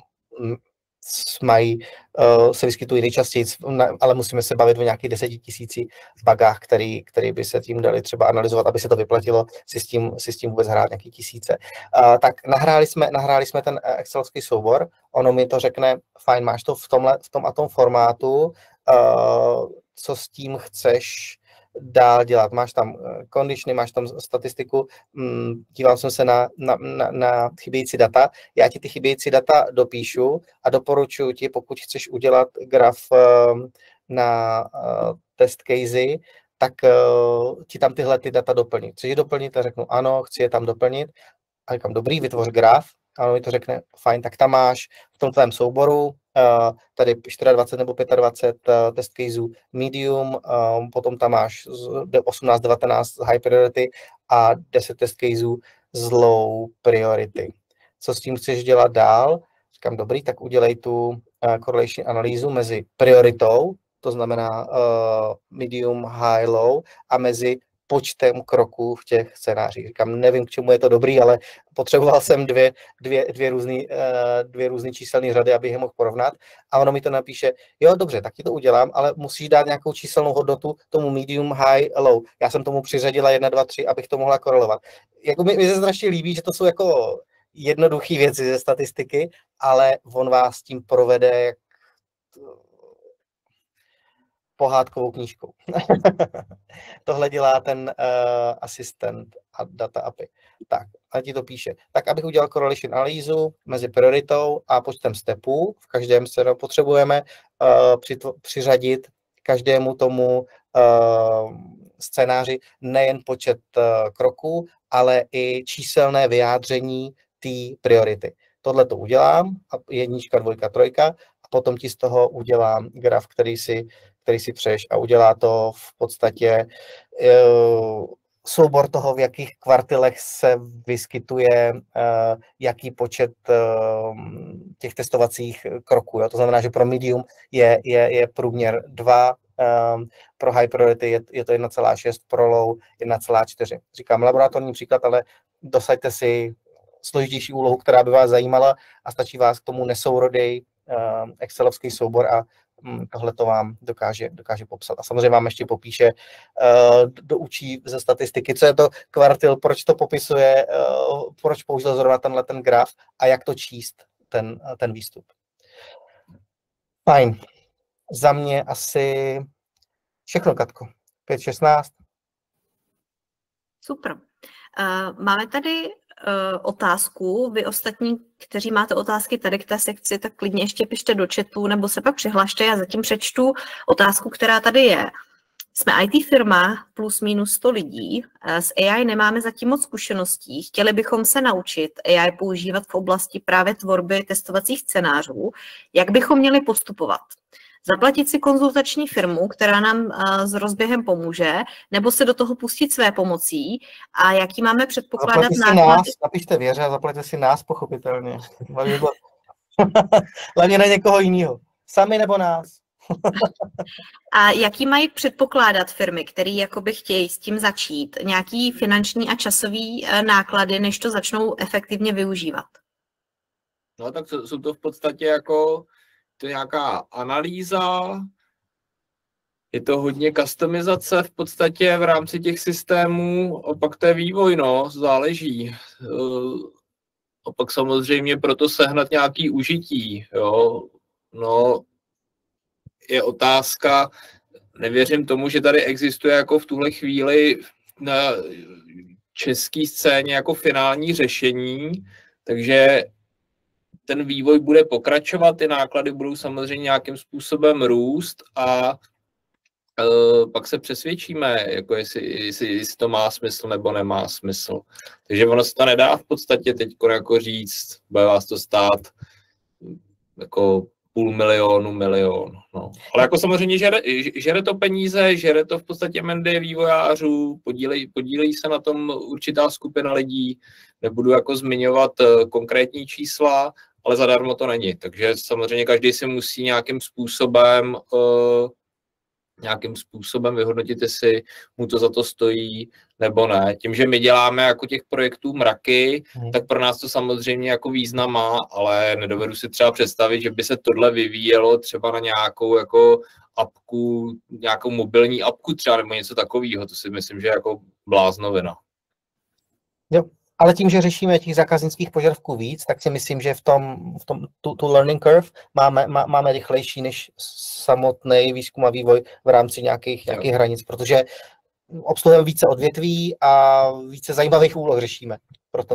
mají, uh, se vyskytují nejčastěji, ale musíme se bavit o nějakých desetitisíci bugách, který, který by se tím dali třeba analyzovat, aby se to vyplatilo si s tím, si s tím vůbec hrát nějaký tisíce. Uh, tak nahráli jsme, nahráli jsme ten excelovský soubor, ono mi to řekne, fajn, máš to v, tomhle, v tom a tom formátu, uh, co s tím chceš dál dělat. Máš tam conditiony, máš tam statistiku, díval jsem se na, na, na, na chybějící data, já ti ty chybějící data dopíšu a doporučuji ti, pokud chceš udělat graf na test casey, tak ti tam tyhle ty data doplnit. Chceš je doplnit? A řeknu ano, chci je tam doplnit. A říkám, dobrý, vytvoř graf. A on mi to řekne, fajn, tak tam máš v tom tvém souboru uh, tady dvacet čtyři nebo dvacet pět uh, test caseů medium, um, potom tam máš osmnáct devatenáct high priority a deset test caseů z low priority. Co s tím chceš dělat dál? Říkám, dobrý, tak udělej tu uh, correlation analýzu mezi prioritou, to znamená uh, medium, high, low, a mezi počtem kroků v těch scénářích. Říkám, nevím, k čemu je to dobrý, ale potřeboval jsem dvě, dvě, dvě různé dvě různý číselné řady, abych je mohl porovnat. A ono mi to napíše, jo, dobře, tak ti to udělám, ale musíš dát nějakou číselnou hodnotu tomu medium, high, low. Já jsem tomu přiřadila jedna, dva, tři, abych to mohla korelovat. Jako mi, mi se strašně líbí, že to jsou jako jednoduché věci ze statistiky, ale on vás tím provede jak pohádkovou knížkou. Tohle dělá ten uh, asistent a data A P I. Tak, a ti to píše. Tak, abych udělal correlation analýzu mezi prioritou a počtem stepů, v každém se potřebujeme uh, přitvo- přiřadit každému tomu uh, scénáři nejen počet uh, kroků, ale i číselné vyjádření té priority. Tohle to udělám, jednička, dvojka, trojka, a potom ti z toho udělá graf, který si, který si přeješ a udělá to v podstatě uh, soubor toho, v jakých kvartilech se vyskytuje uh, jaký počet uh, těch testovacích kroků. Jo? To znamená, že pro medium je, je, je průměr dva, um, pro high priority je, je to jedna celá šest, pro low jedna celá čtyři. Říkám laboratorní příklad, ale dosaďte si složitější úlohu, která by vás zajímala a stačí vás k tomu nesourodý uh, excelovský soubor a tohle to vám dokáže, dokáže popsat. A samozřejmě vám ještě popíše, uh, doučí ze statistiky, co je to kvartil, proč to popisuje, uh, proč použil zrovna tenhle ten graf a jak to číst, ten, ten výstup. Fajn. Za mě asi všechno, Katko. pět šestnáct. Super. Uh, máme tady uh, otázku. Vy ostatní, kteří máte otázky tady k té sekci, tak klidně ještě pište do chatu nebo se pak přihlašte. Já zatím přečtu otázku, která tady je. Jsme í té firma plus minus sto lidí. S A I nemáme zatím moc zkušeností. Chtěli bychom se naučit A I používat v oblasti právě tvorby testovacích scénářů. Jak bychom měli postupovat? Zaplatit si konzultační firmu, která nám s rozběhem pomůže, nebo se do toho pustit své pomocí a jaký máme předpokládat náklady? Napište Věře a zaplaťte si nás, pochopitelně. Hlavně na někoho jiného. Sami nebo nás. A jaký mají předpokládat firmy, které jakoby chtějí s tím začít? Nějaký finanční a časový náklady, než to začnou efektivně využívat? No tak jsou to v podstatě jako to je nějaká analýza, je to hodně customizace v podstatě v rámci těch systémů, a pak to je vývoj, no, záleží. A pak samozřejmě proto sehnat nějaký užití, jo. No, je otázka, nevěřím tomu, že tady existuje jako v tuhle chvíli na české scéně jako finální řešení, takže ten vývoj bude pokračovat, ty náklady budou samozřejmě nějakým způsobem růst a uh, pak se přesvědčíme, jako jestli, jestli, jestli to má smysl nebo nemá smysl. Takže ono se to nedá v podstatě teď jako říct, bude vás to stát jako půl milionu, milion. No. Ale jako samozřejmě žere, žere to peníze, žere to v podstatě mendy vývojářů, podílejí, podílejí se na tom určitá skupina lidí, nebudu jako zmiňovat uh, konkrétní čísla, ale zadarmo to není. Takže samozřejmě každý si musí nějakým způsobem uh, nějakým způsobem vyhodnotit, jestli mu to za to stojí nebo ne. Tím, že my děláme jako těch projektů mraky, hmm. tak pro nás to samozřejmě jako význam má, ale nedovedu si třeba představit, že by se tohle vyvíjelo třeba na nějakou jako apku, nějakou mobilní apku třeba nebo něco takového. To si myslím, že je jako bláznovina. Jo. Ale tím, že řešíme těch zákaznických požadavků víc, tak si myslím, že v tom, v tom tu, tu learning curve máme, má, máme rychlejší než samotný výzkum a vývoj v rámci nějakých, nějakých hranic, protože obsluhujeme více odvětví a více zajímavých úloh řešíme. Proto.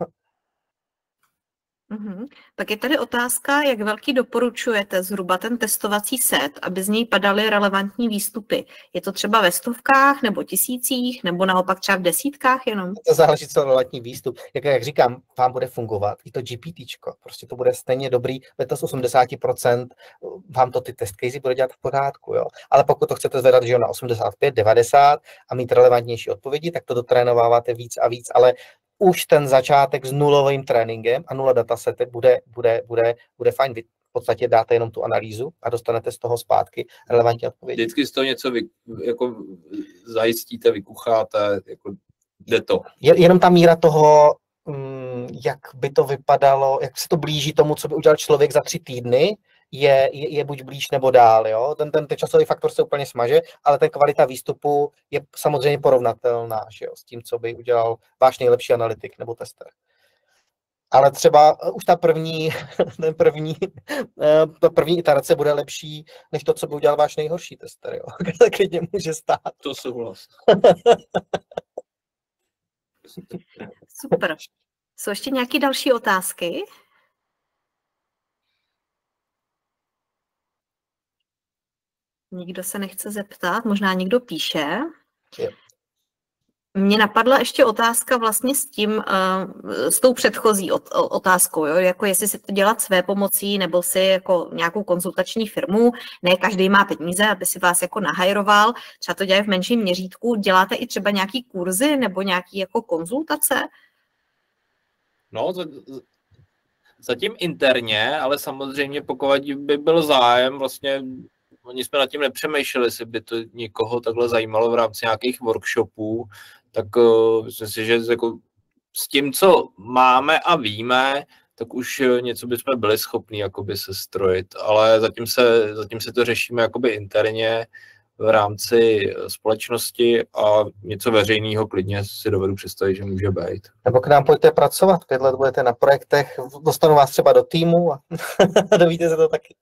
Mm-hmm. Tak je tady otázka, jak velký doporučujete zhruba ten testovací set, aby z něj padaly relevantní výstupy. Je to třeba ve stovkách nebo tisících, nebo naopak třeba v desítkách jenom? To záleží, co relevantní výstup. Jak, jak říkám, vám bude fungovat i to GPTčko. Prostě to bude stejně dobrý, to z osmdesát procent vám to ty test casey bude dělat v pořádku. Jo? Ale pokud to chcete zvedat, že jo, na osmdesát pět, devadesát a mít relevantnější odpovědi, tak to dotrénováváte víc a víc, ale už ten začátek s nulovým tréninkem a nula datasety bude, bude, bude, bude fajn. Vy v podstatě dáte jenom tu analýzu a dostanete z toho zpátky relevantní odpovědi. Vždycky z toho něco vy, jako zajistíte, vykucháte, jako jde to. Je, jenom ta míra toho, jak by to vypadalo, jak se to blíží tomu, co by udělal člověk za tři týdny, je, je, je buď blíž nebo dál. Jo? Ten, ten, ten časový faktor se úplně smaže, ale ten kvalita výstupu je samozřejmě porovnatelná, že jo? S tím, co by udělal váš nejlepší analytik nebo tester. Ale třeba už ta první, ten první, ta první iterace bude lepší, než to, co by udělal váš nejhorší tester. Jo? To klidně může stát. To souhlas. Super. Jsou ještě nějaké další otázky? Nikdo se nechce zeptat, možná někdo píše. Jo. Mě napadla ještě otázka vlastně s tím, s tou předchozí otázkou, jo? Jako jestli si to dělat své pomocí nebo si jako nějakou konzultační firmu. Ne každý má peníze, aby si vás jako nahajroval, třeba to dělají v menším měřítku. Děláte i třeba nějaký kurzy nebo nějaký jako konzultace? No, zatím interně, ale samozřejmě pokud by byl zájem, vlastně oni jsme nad tím nepřemýšleli, jestli by to někoho takhle zajímalo v rámci nějakých workshopů, tak uh, myslím si, že jako s tím, co máme a víme, tak už něco bychom byli schopni jakoby se strojit, ale zatím se, zatím se to řešíme jakoby interně v rámci společnosti a něco veřejného klidně si dovedu představit, že může být. Nebo k nám pojďte pracovat, pět let budete na projektech, dostanu vás třeba do týmu a dovíte se to taky.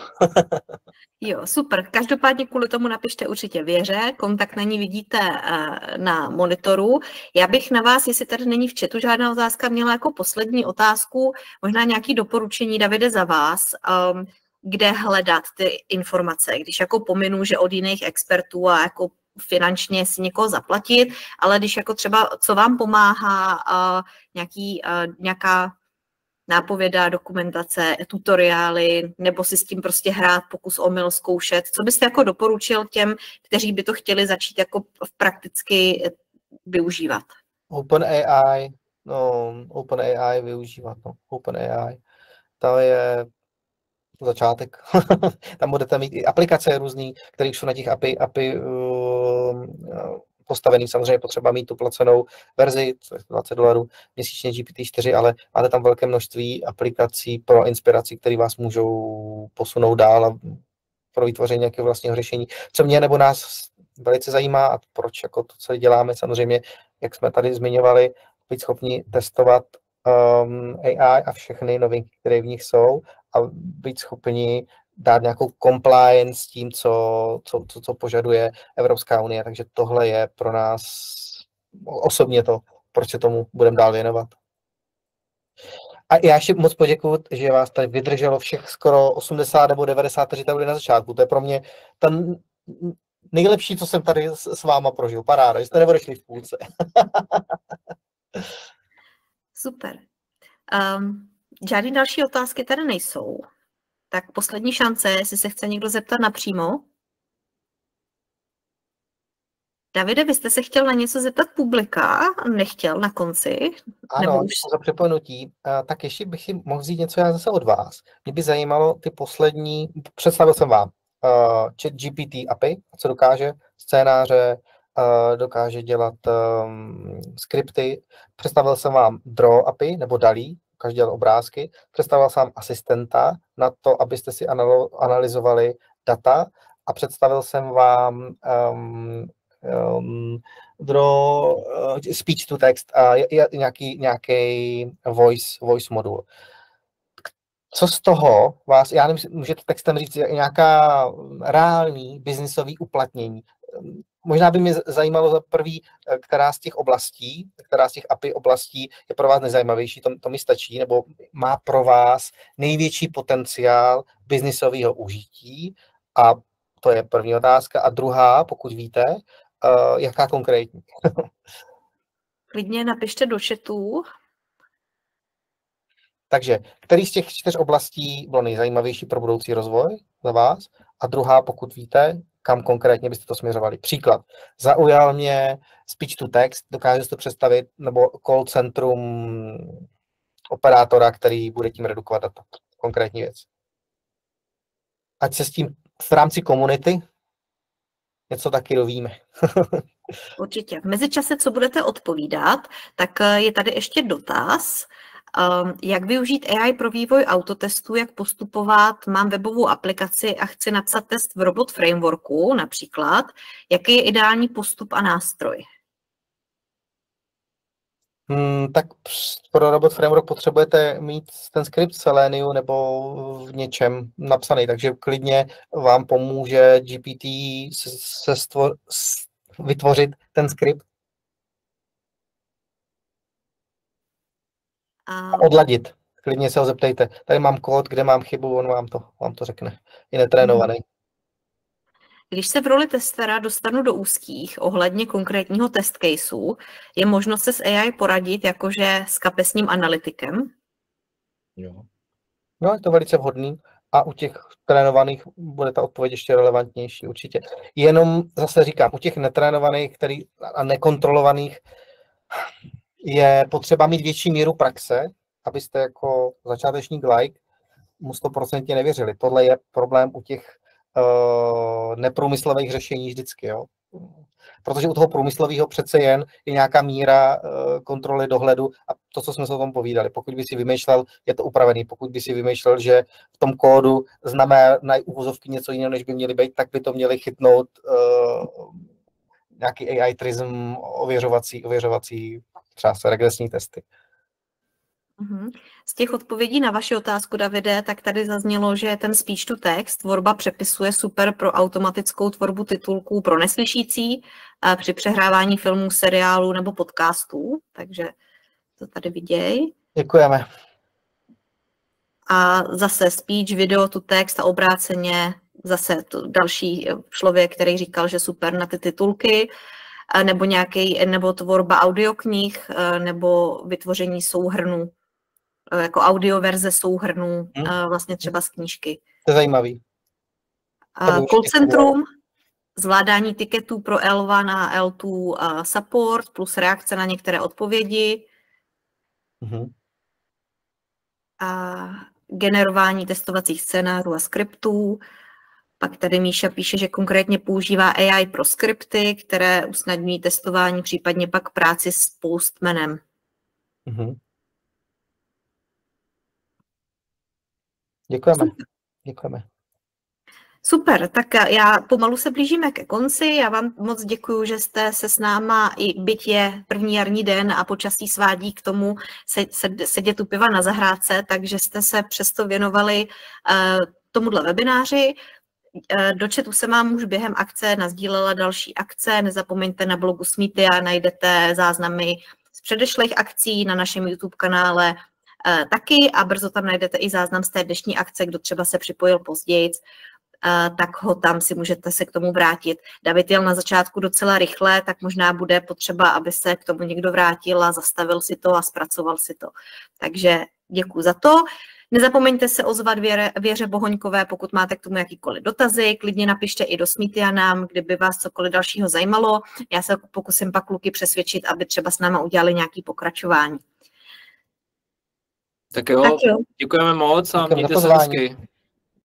Jo, super. Každopádně kvůli tomu napište určitě Věře, kontakt na ní vidíte na monitoru. Já bych na vás, jestli tady není v chatu žádná otázka, měla jako poslední otázku, možná nějaké doporučení, Davide, za vás, um, kde hledat ty informace, když jako pominu, že od jiných expertů a jako finančně si někoho zaplatit, ale když jako třeba, co vám pomáhá, uh, nějaký, uh, nějaká nápověda, dokumentace, tutoriály, nebo si s tím prostě hrát, pokus omyl, zkoušet. Co byste jako doporučil těm, kteří by to chtěli začít jako prakticky využívat? OpenAI, no, OpenAI využívat, no, OpenAI. To je začátek. Tam budete mít i aplikace různý, které jsou na těch A P I, A P I uh, postavený. Samozřejmě potřeba mít tu placenou verzi, dvacet dolarů měsíčně G P T čtyři, ale máte tam velké množství aplikací pro inspiraci, které vás můžou posunout dál a pro vytvoření nějakého vlastního řešení. Co mě nebo nás velice zajímá a proč jako to, co děláme, samozřejmě, jak jsme tady zmiňovali, být schopni testovat um, A I a všechny novinky, které v nich jsou a být schopni dát nějakou compliance s tím, co, co, co, co požaduje Evropská unie. Takže tohle je pro nás osobně to, proč se tomu budeme dál věnovat. A já ještě moc poděkuju, že vás tady vydrželo všech skoro osmdesát nebo devadesát, kteří tady byli na začátku. To je pro mě ten nejlepší, co jsem tady s, s váma prožil. Paráda, že jste neodešli v půlce. Super. Um, žádný další otázky tady nejsou. Tak poslední šance, jestli se chce někdo zeptat napřímo. Davide, vy jste se chtěl na něco zeptat publika, nechtěl na konci? Ano, už... za připomenutí. Tak ještě bych si mohl vzít něco já zase od vás. Mě by zajímalo ty poslední, představil jsem vám uh, ChatGPT A P I, co dokáže, scénáře, uh, dokáže dělat um, skripty. Představil jsem vám Draw A P I, nebo DALL-E, každý dělal obrázky. Představil jsem vám asistenta na to, abyste si analyzovali data a představil jsem vám um, um, draw, uh, speech to text a nějaký, nějaký voice, voice modul. Co z toho vás, já nevím, můžete textem říct, nějaká reální biznisový uplatnění. Možná by mě zajímalo za prvý, která z těch oblastí, která z těch A P I oblastí je pro vás nejzajímavější, to, to mi stačí, nebo má pro vás největší potenciál biznisového užití. A to je první otázka. A druhá, pokud víte, uh, jaká konkrétní? Klidně napište do chatu. Takže, který z těch čtyř oblastí bylo nejzajímavější pro budoucí rozvoj za vás? A druhá, pokud víte, kam konkrétně byste to směřovali. Příklad. Zaujal mě speech to text, dokáže si to představit, nebo call centrum operátora, který bude tím redukovat data. Konkrétní věc. Ať se s tím v rámci komunity něco taky dovíme. Určitě. V mezičase, co budete odpovídat, tak je tady ještě dotaz. Jak využít A I pro vývoj autotestů, jak postupovat, mám webovou aplikaci a chci napsat test v Robot Frameworku například. Jaký je ideální postup a nástroj? Hmm, tak pro Robot Framework potřebujete mít ten skript v Selenium nebo v něčem napsaný, takže klidně vám pomůže G P T se, se stvor, vytvořit ten skript. A odladit. Klidně se ho zeptejte. Tady mám kód, kde mám chybu, on vám to, vám to řekne. Je netrénovaný. Když se v roli testera dostanu do úzkých ohledně konkrétního test caseu, je možnost se s A I poradit jakože s kapesním analytikem? Jo. No, je to velice vhodný a u těch trénovaných bude ta odpověď ještě relevantnější určitě. Jenom zase říkám, u těch netrénovaných který, a nekontrolovaných je potřeba mít větší míru praxe, abyste jako začátečník like mu stoprocentně nevěřili. Tohle je problém u těch uh, neprůmyslových řešení vždycky, jo. Protože u toho průmyslového přece jen je nějaká míra uh, kontroly, dohledu a to, co jsme se o tom povídali. Pokud by si vymýšlel, je to upravený, pokud by si vymýšlel, že v tom kódu znamená uvozovky něco jiného, než by měly být, tak by to měli chytnout uh, nějaký A I trism, ověřovací, ověřovací třeba regresní testy. Z těch odpovědí na vaši otázku, Davide, tak tady zaznělo, že ten speech to text tvorba přepisu je super pro automatickou tvorbu titulků pro neslyšící při přehrávání filmů, seriálů nebo podcastů, takže to tady viděj. Děkujeme. A zase speech, video to text a obráceně zase to další člověk, který říkal, že super na ty titulky, nebo nějaký, nebo tvorba audioknih, nebo vytvoření souhrnů, jako audioverze souhrnů, hmm. vlastně třeba z knížky. To je zajímavý. Call centrum, zvládání tiketů pro L jedna a L dva support, plus reakce na některé odpovědi. Hmm. A generování testovacích scénářů a skriptů. Pak tady Míša píše, že konkrétně používá A I pro skripty, které usnadňují testování, případně pak práci s postmanem. Mm-hmm. Děkujeme. Děkujeme. Super, tak já pomalu se blížíme ke konci. Já vám moc děkuju, že jste se s náma, i byť je první jarní den a počasí svádí k tomu sedět u piva na zahrádce, takže jste se přesto věnovali uh, tomuhle webináři. Do chatu se vám už během akce nasdílela další akce. Nezapomeňte, na blogu Smithy najdete záznamy z předešlých akcí, na našem YouTube kanále eh, taky a brzo tam najdete i záznam z té dnešní akce, kdo třeba se připojil později, eh, tak ho tam si můžete se k tomu vrátit. David jel na začátku docela rychle, tak možná bude potřeba, aby se k tomu někdo vrátil a zastavil si to a zpracoval si to. Takže děkuji za to. Nezapomeňte se ozvat Věře, Věře Bohoňkové, pokud máte k tomu jakýkoliv dotazy, klidně napište i do Smithy nám, kdyby vás cokoliv dalšího zajímalo. Já se pokusím pak kluky přesvědčit, aby třeba s náma udělali nějaké pokračování. Tak jo, tak jo. Děkujeme moc a mějte se hezky.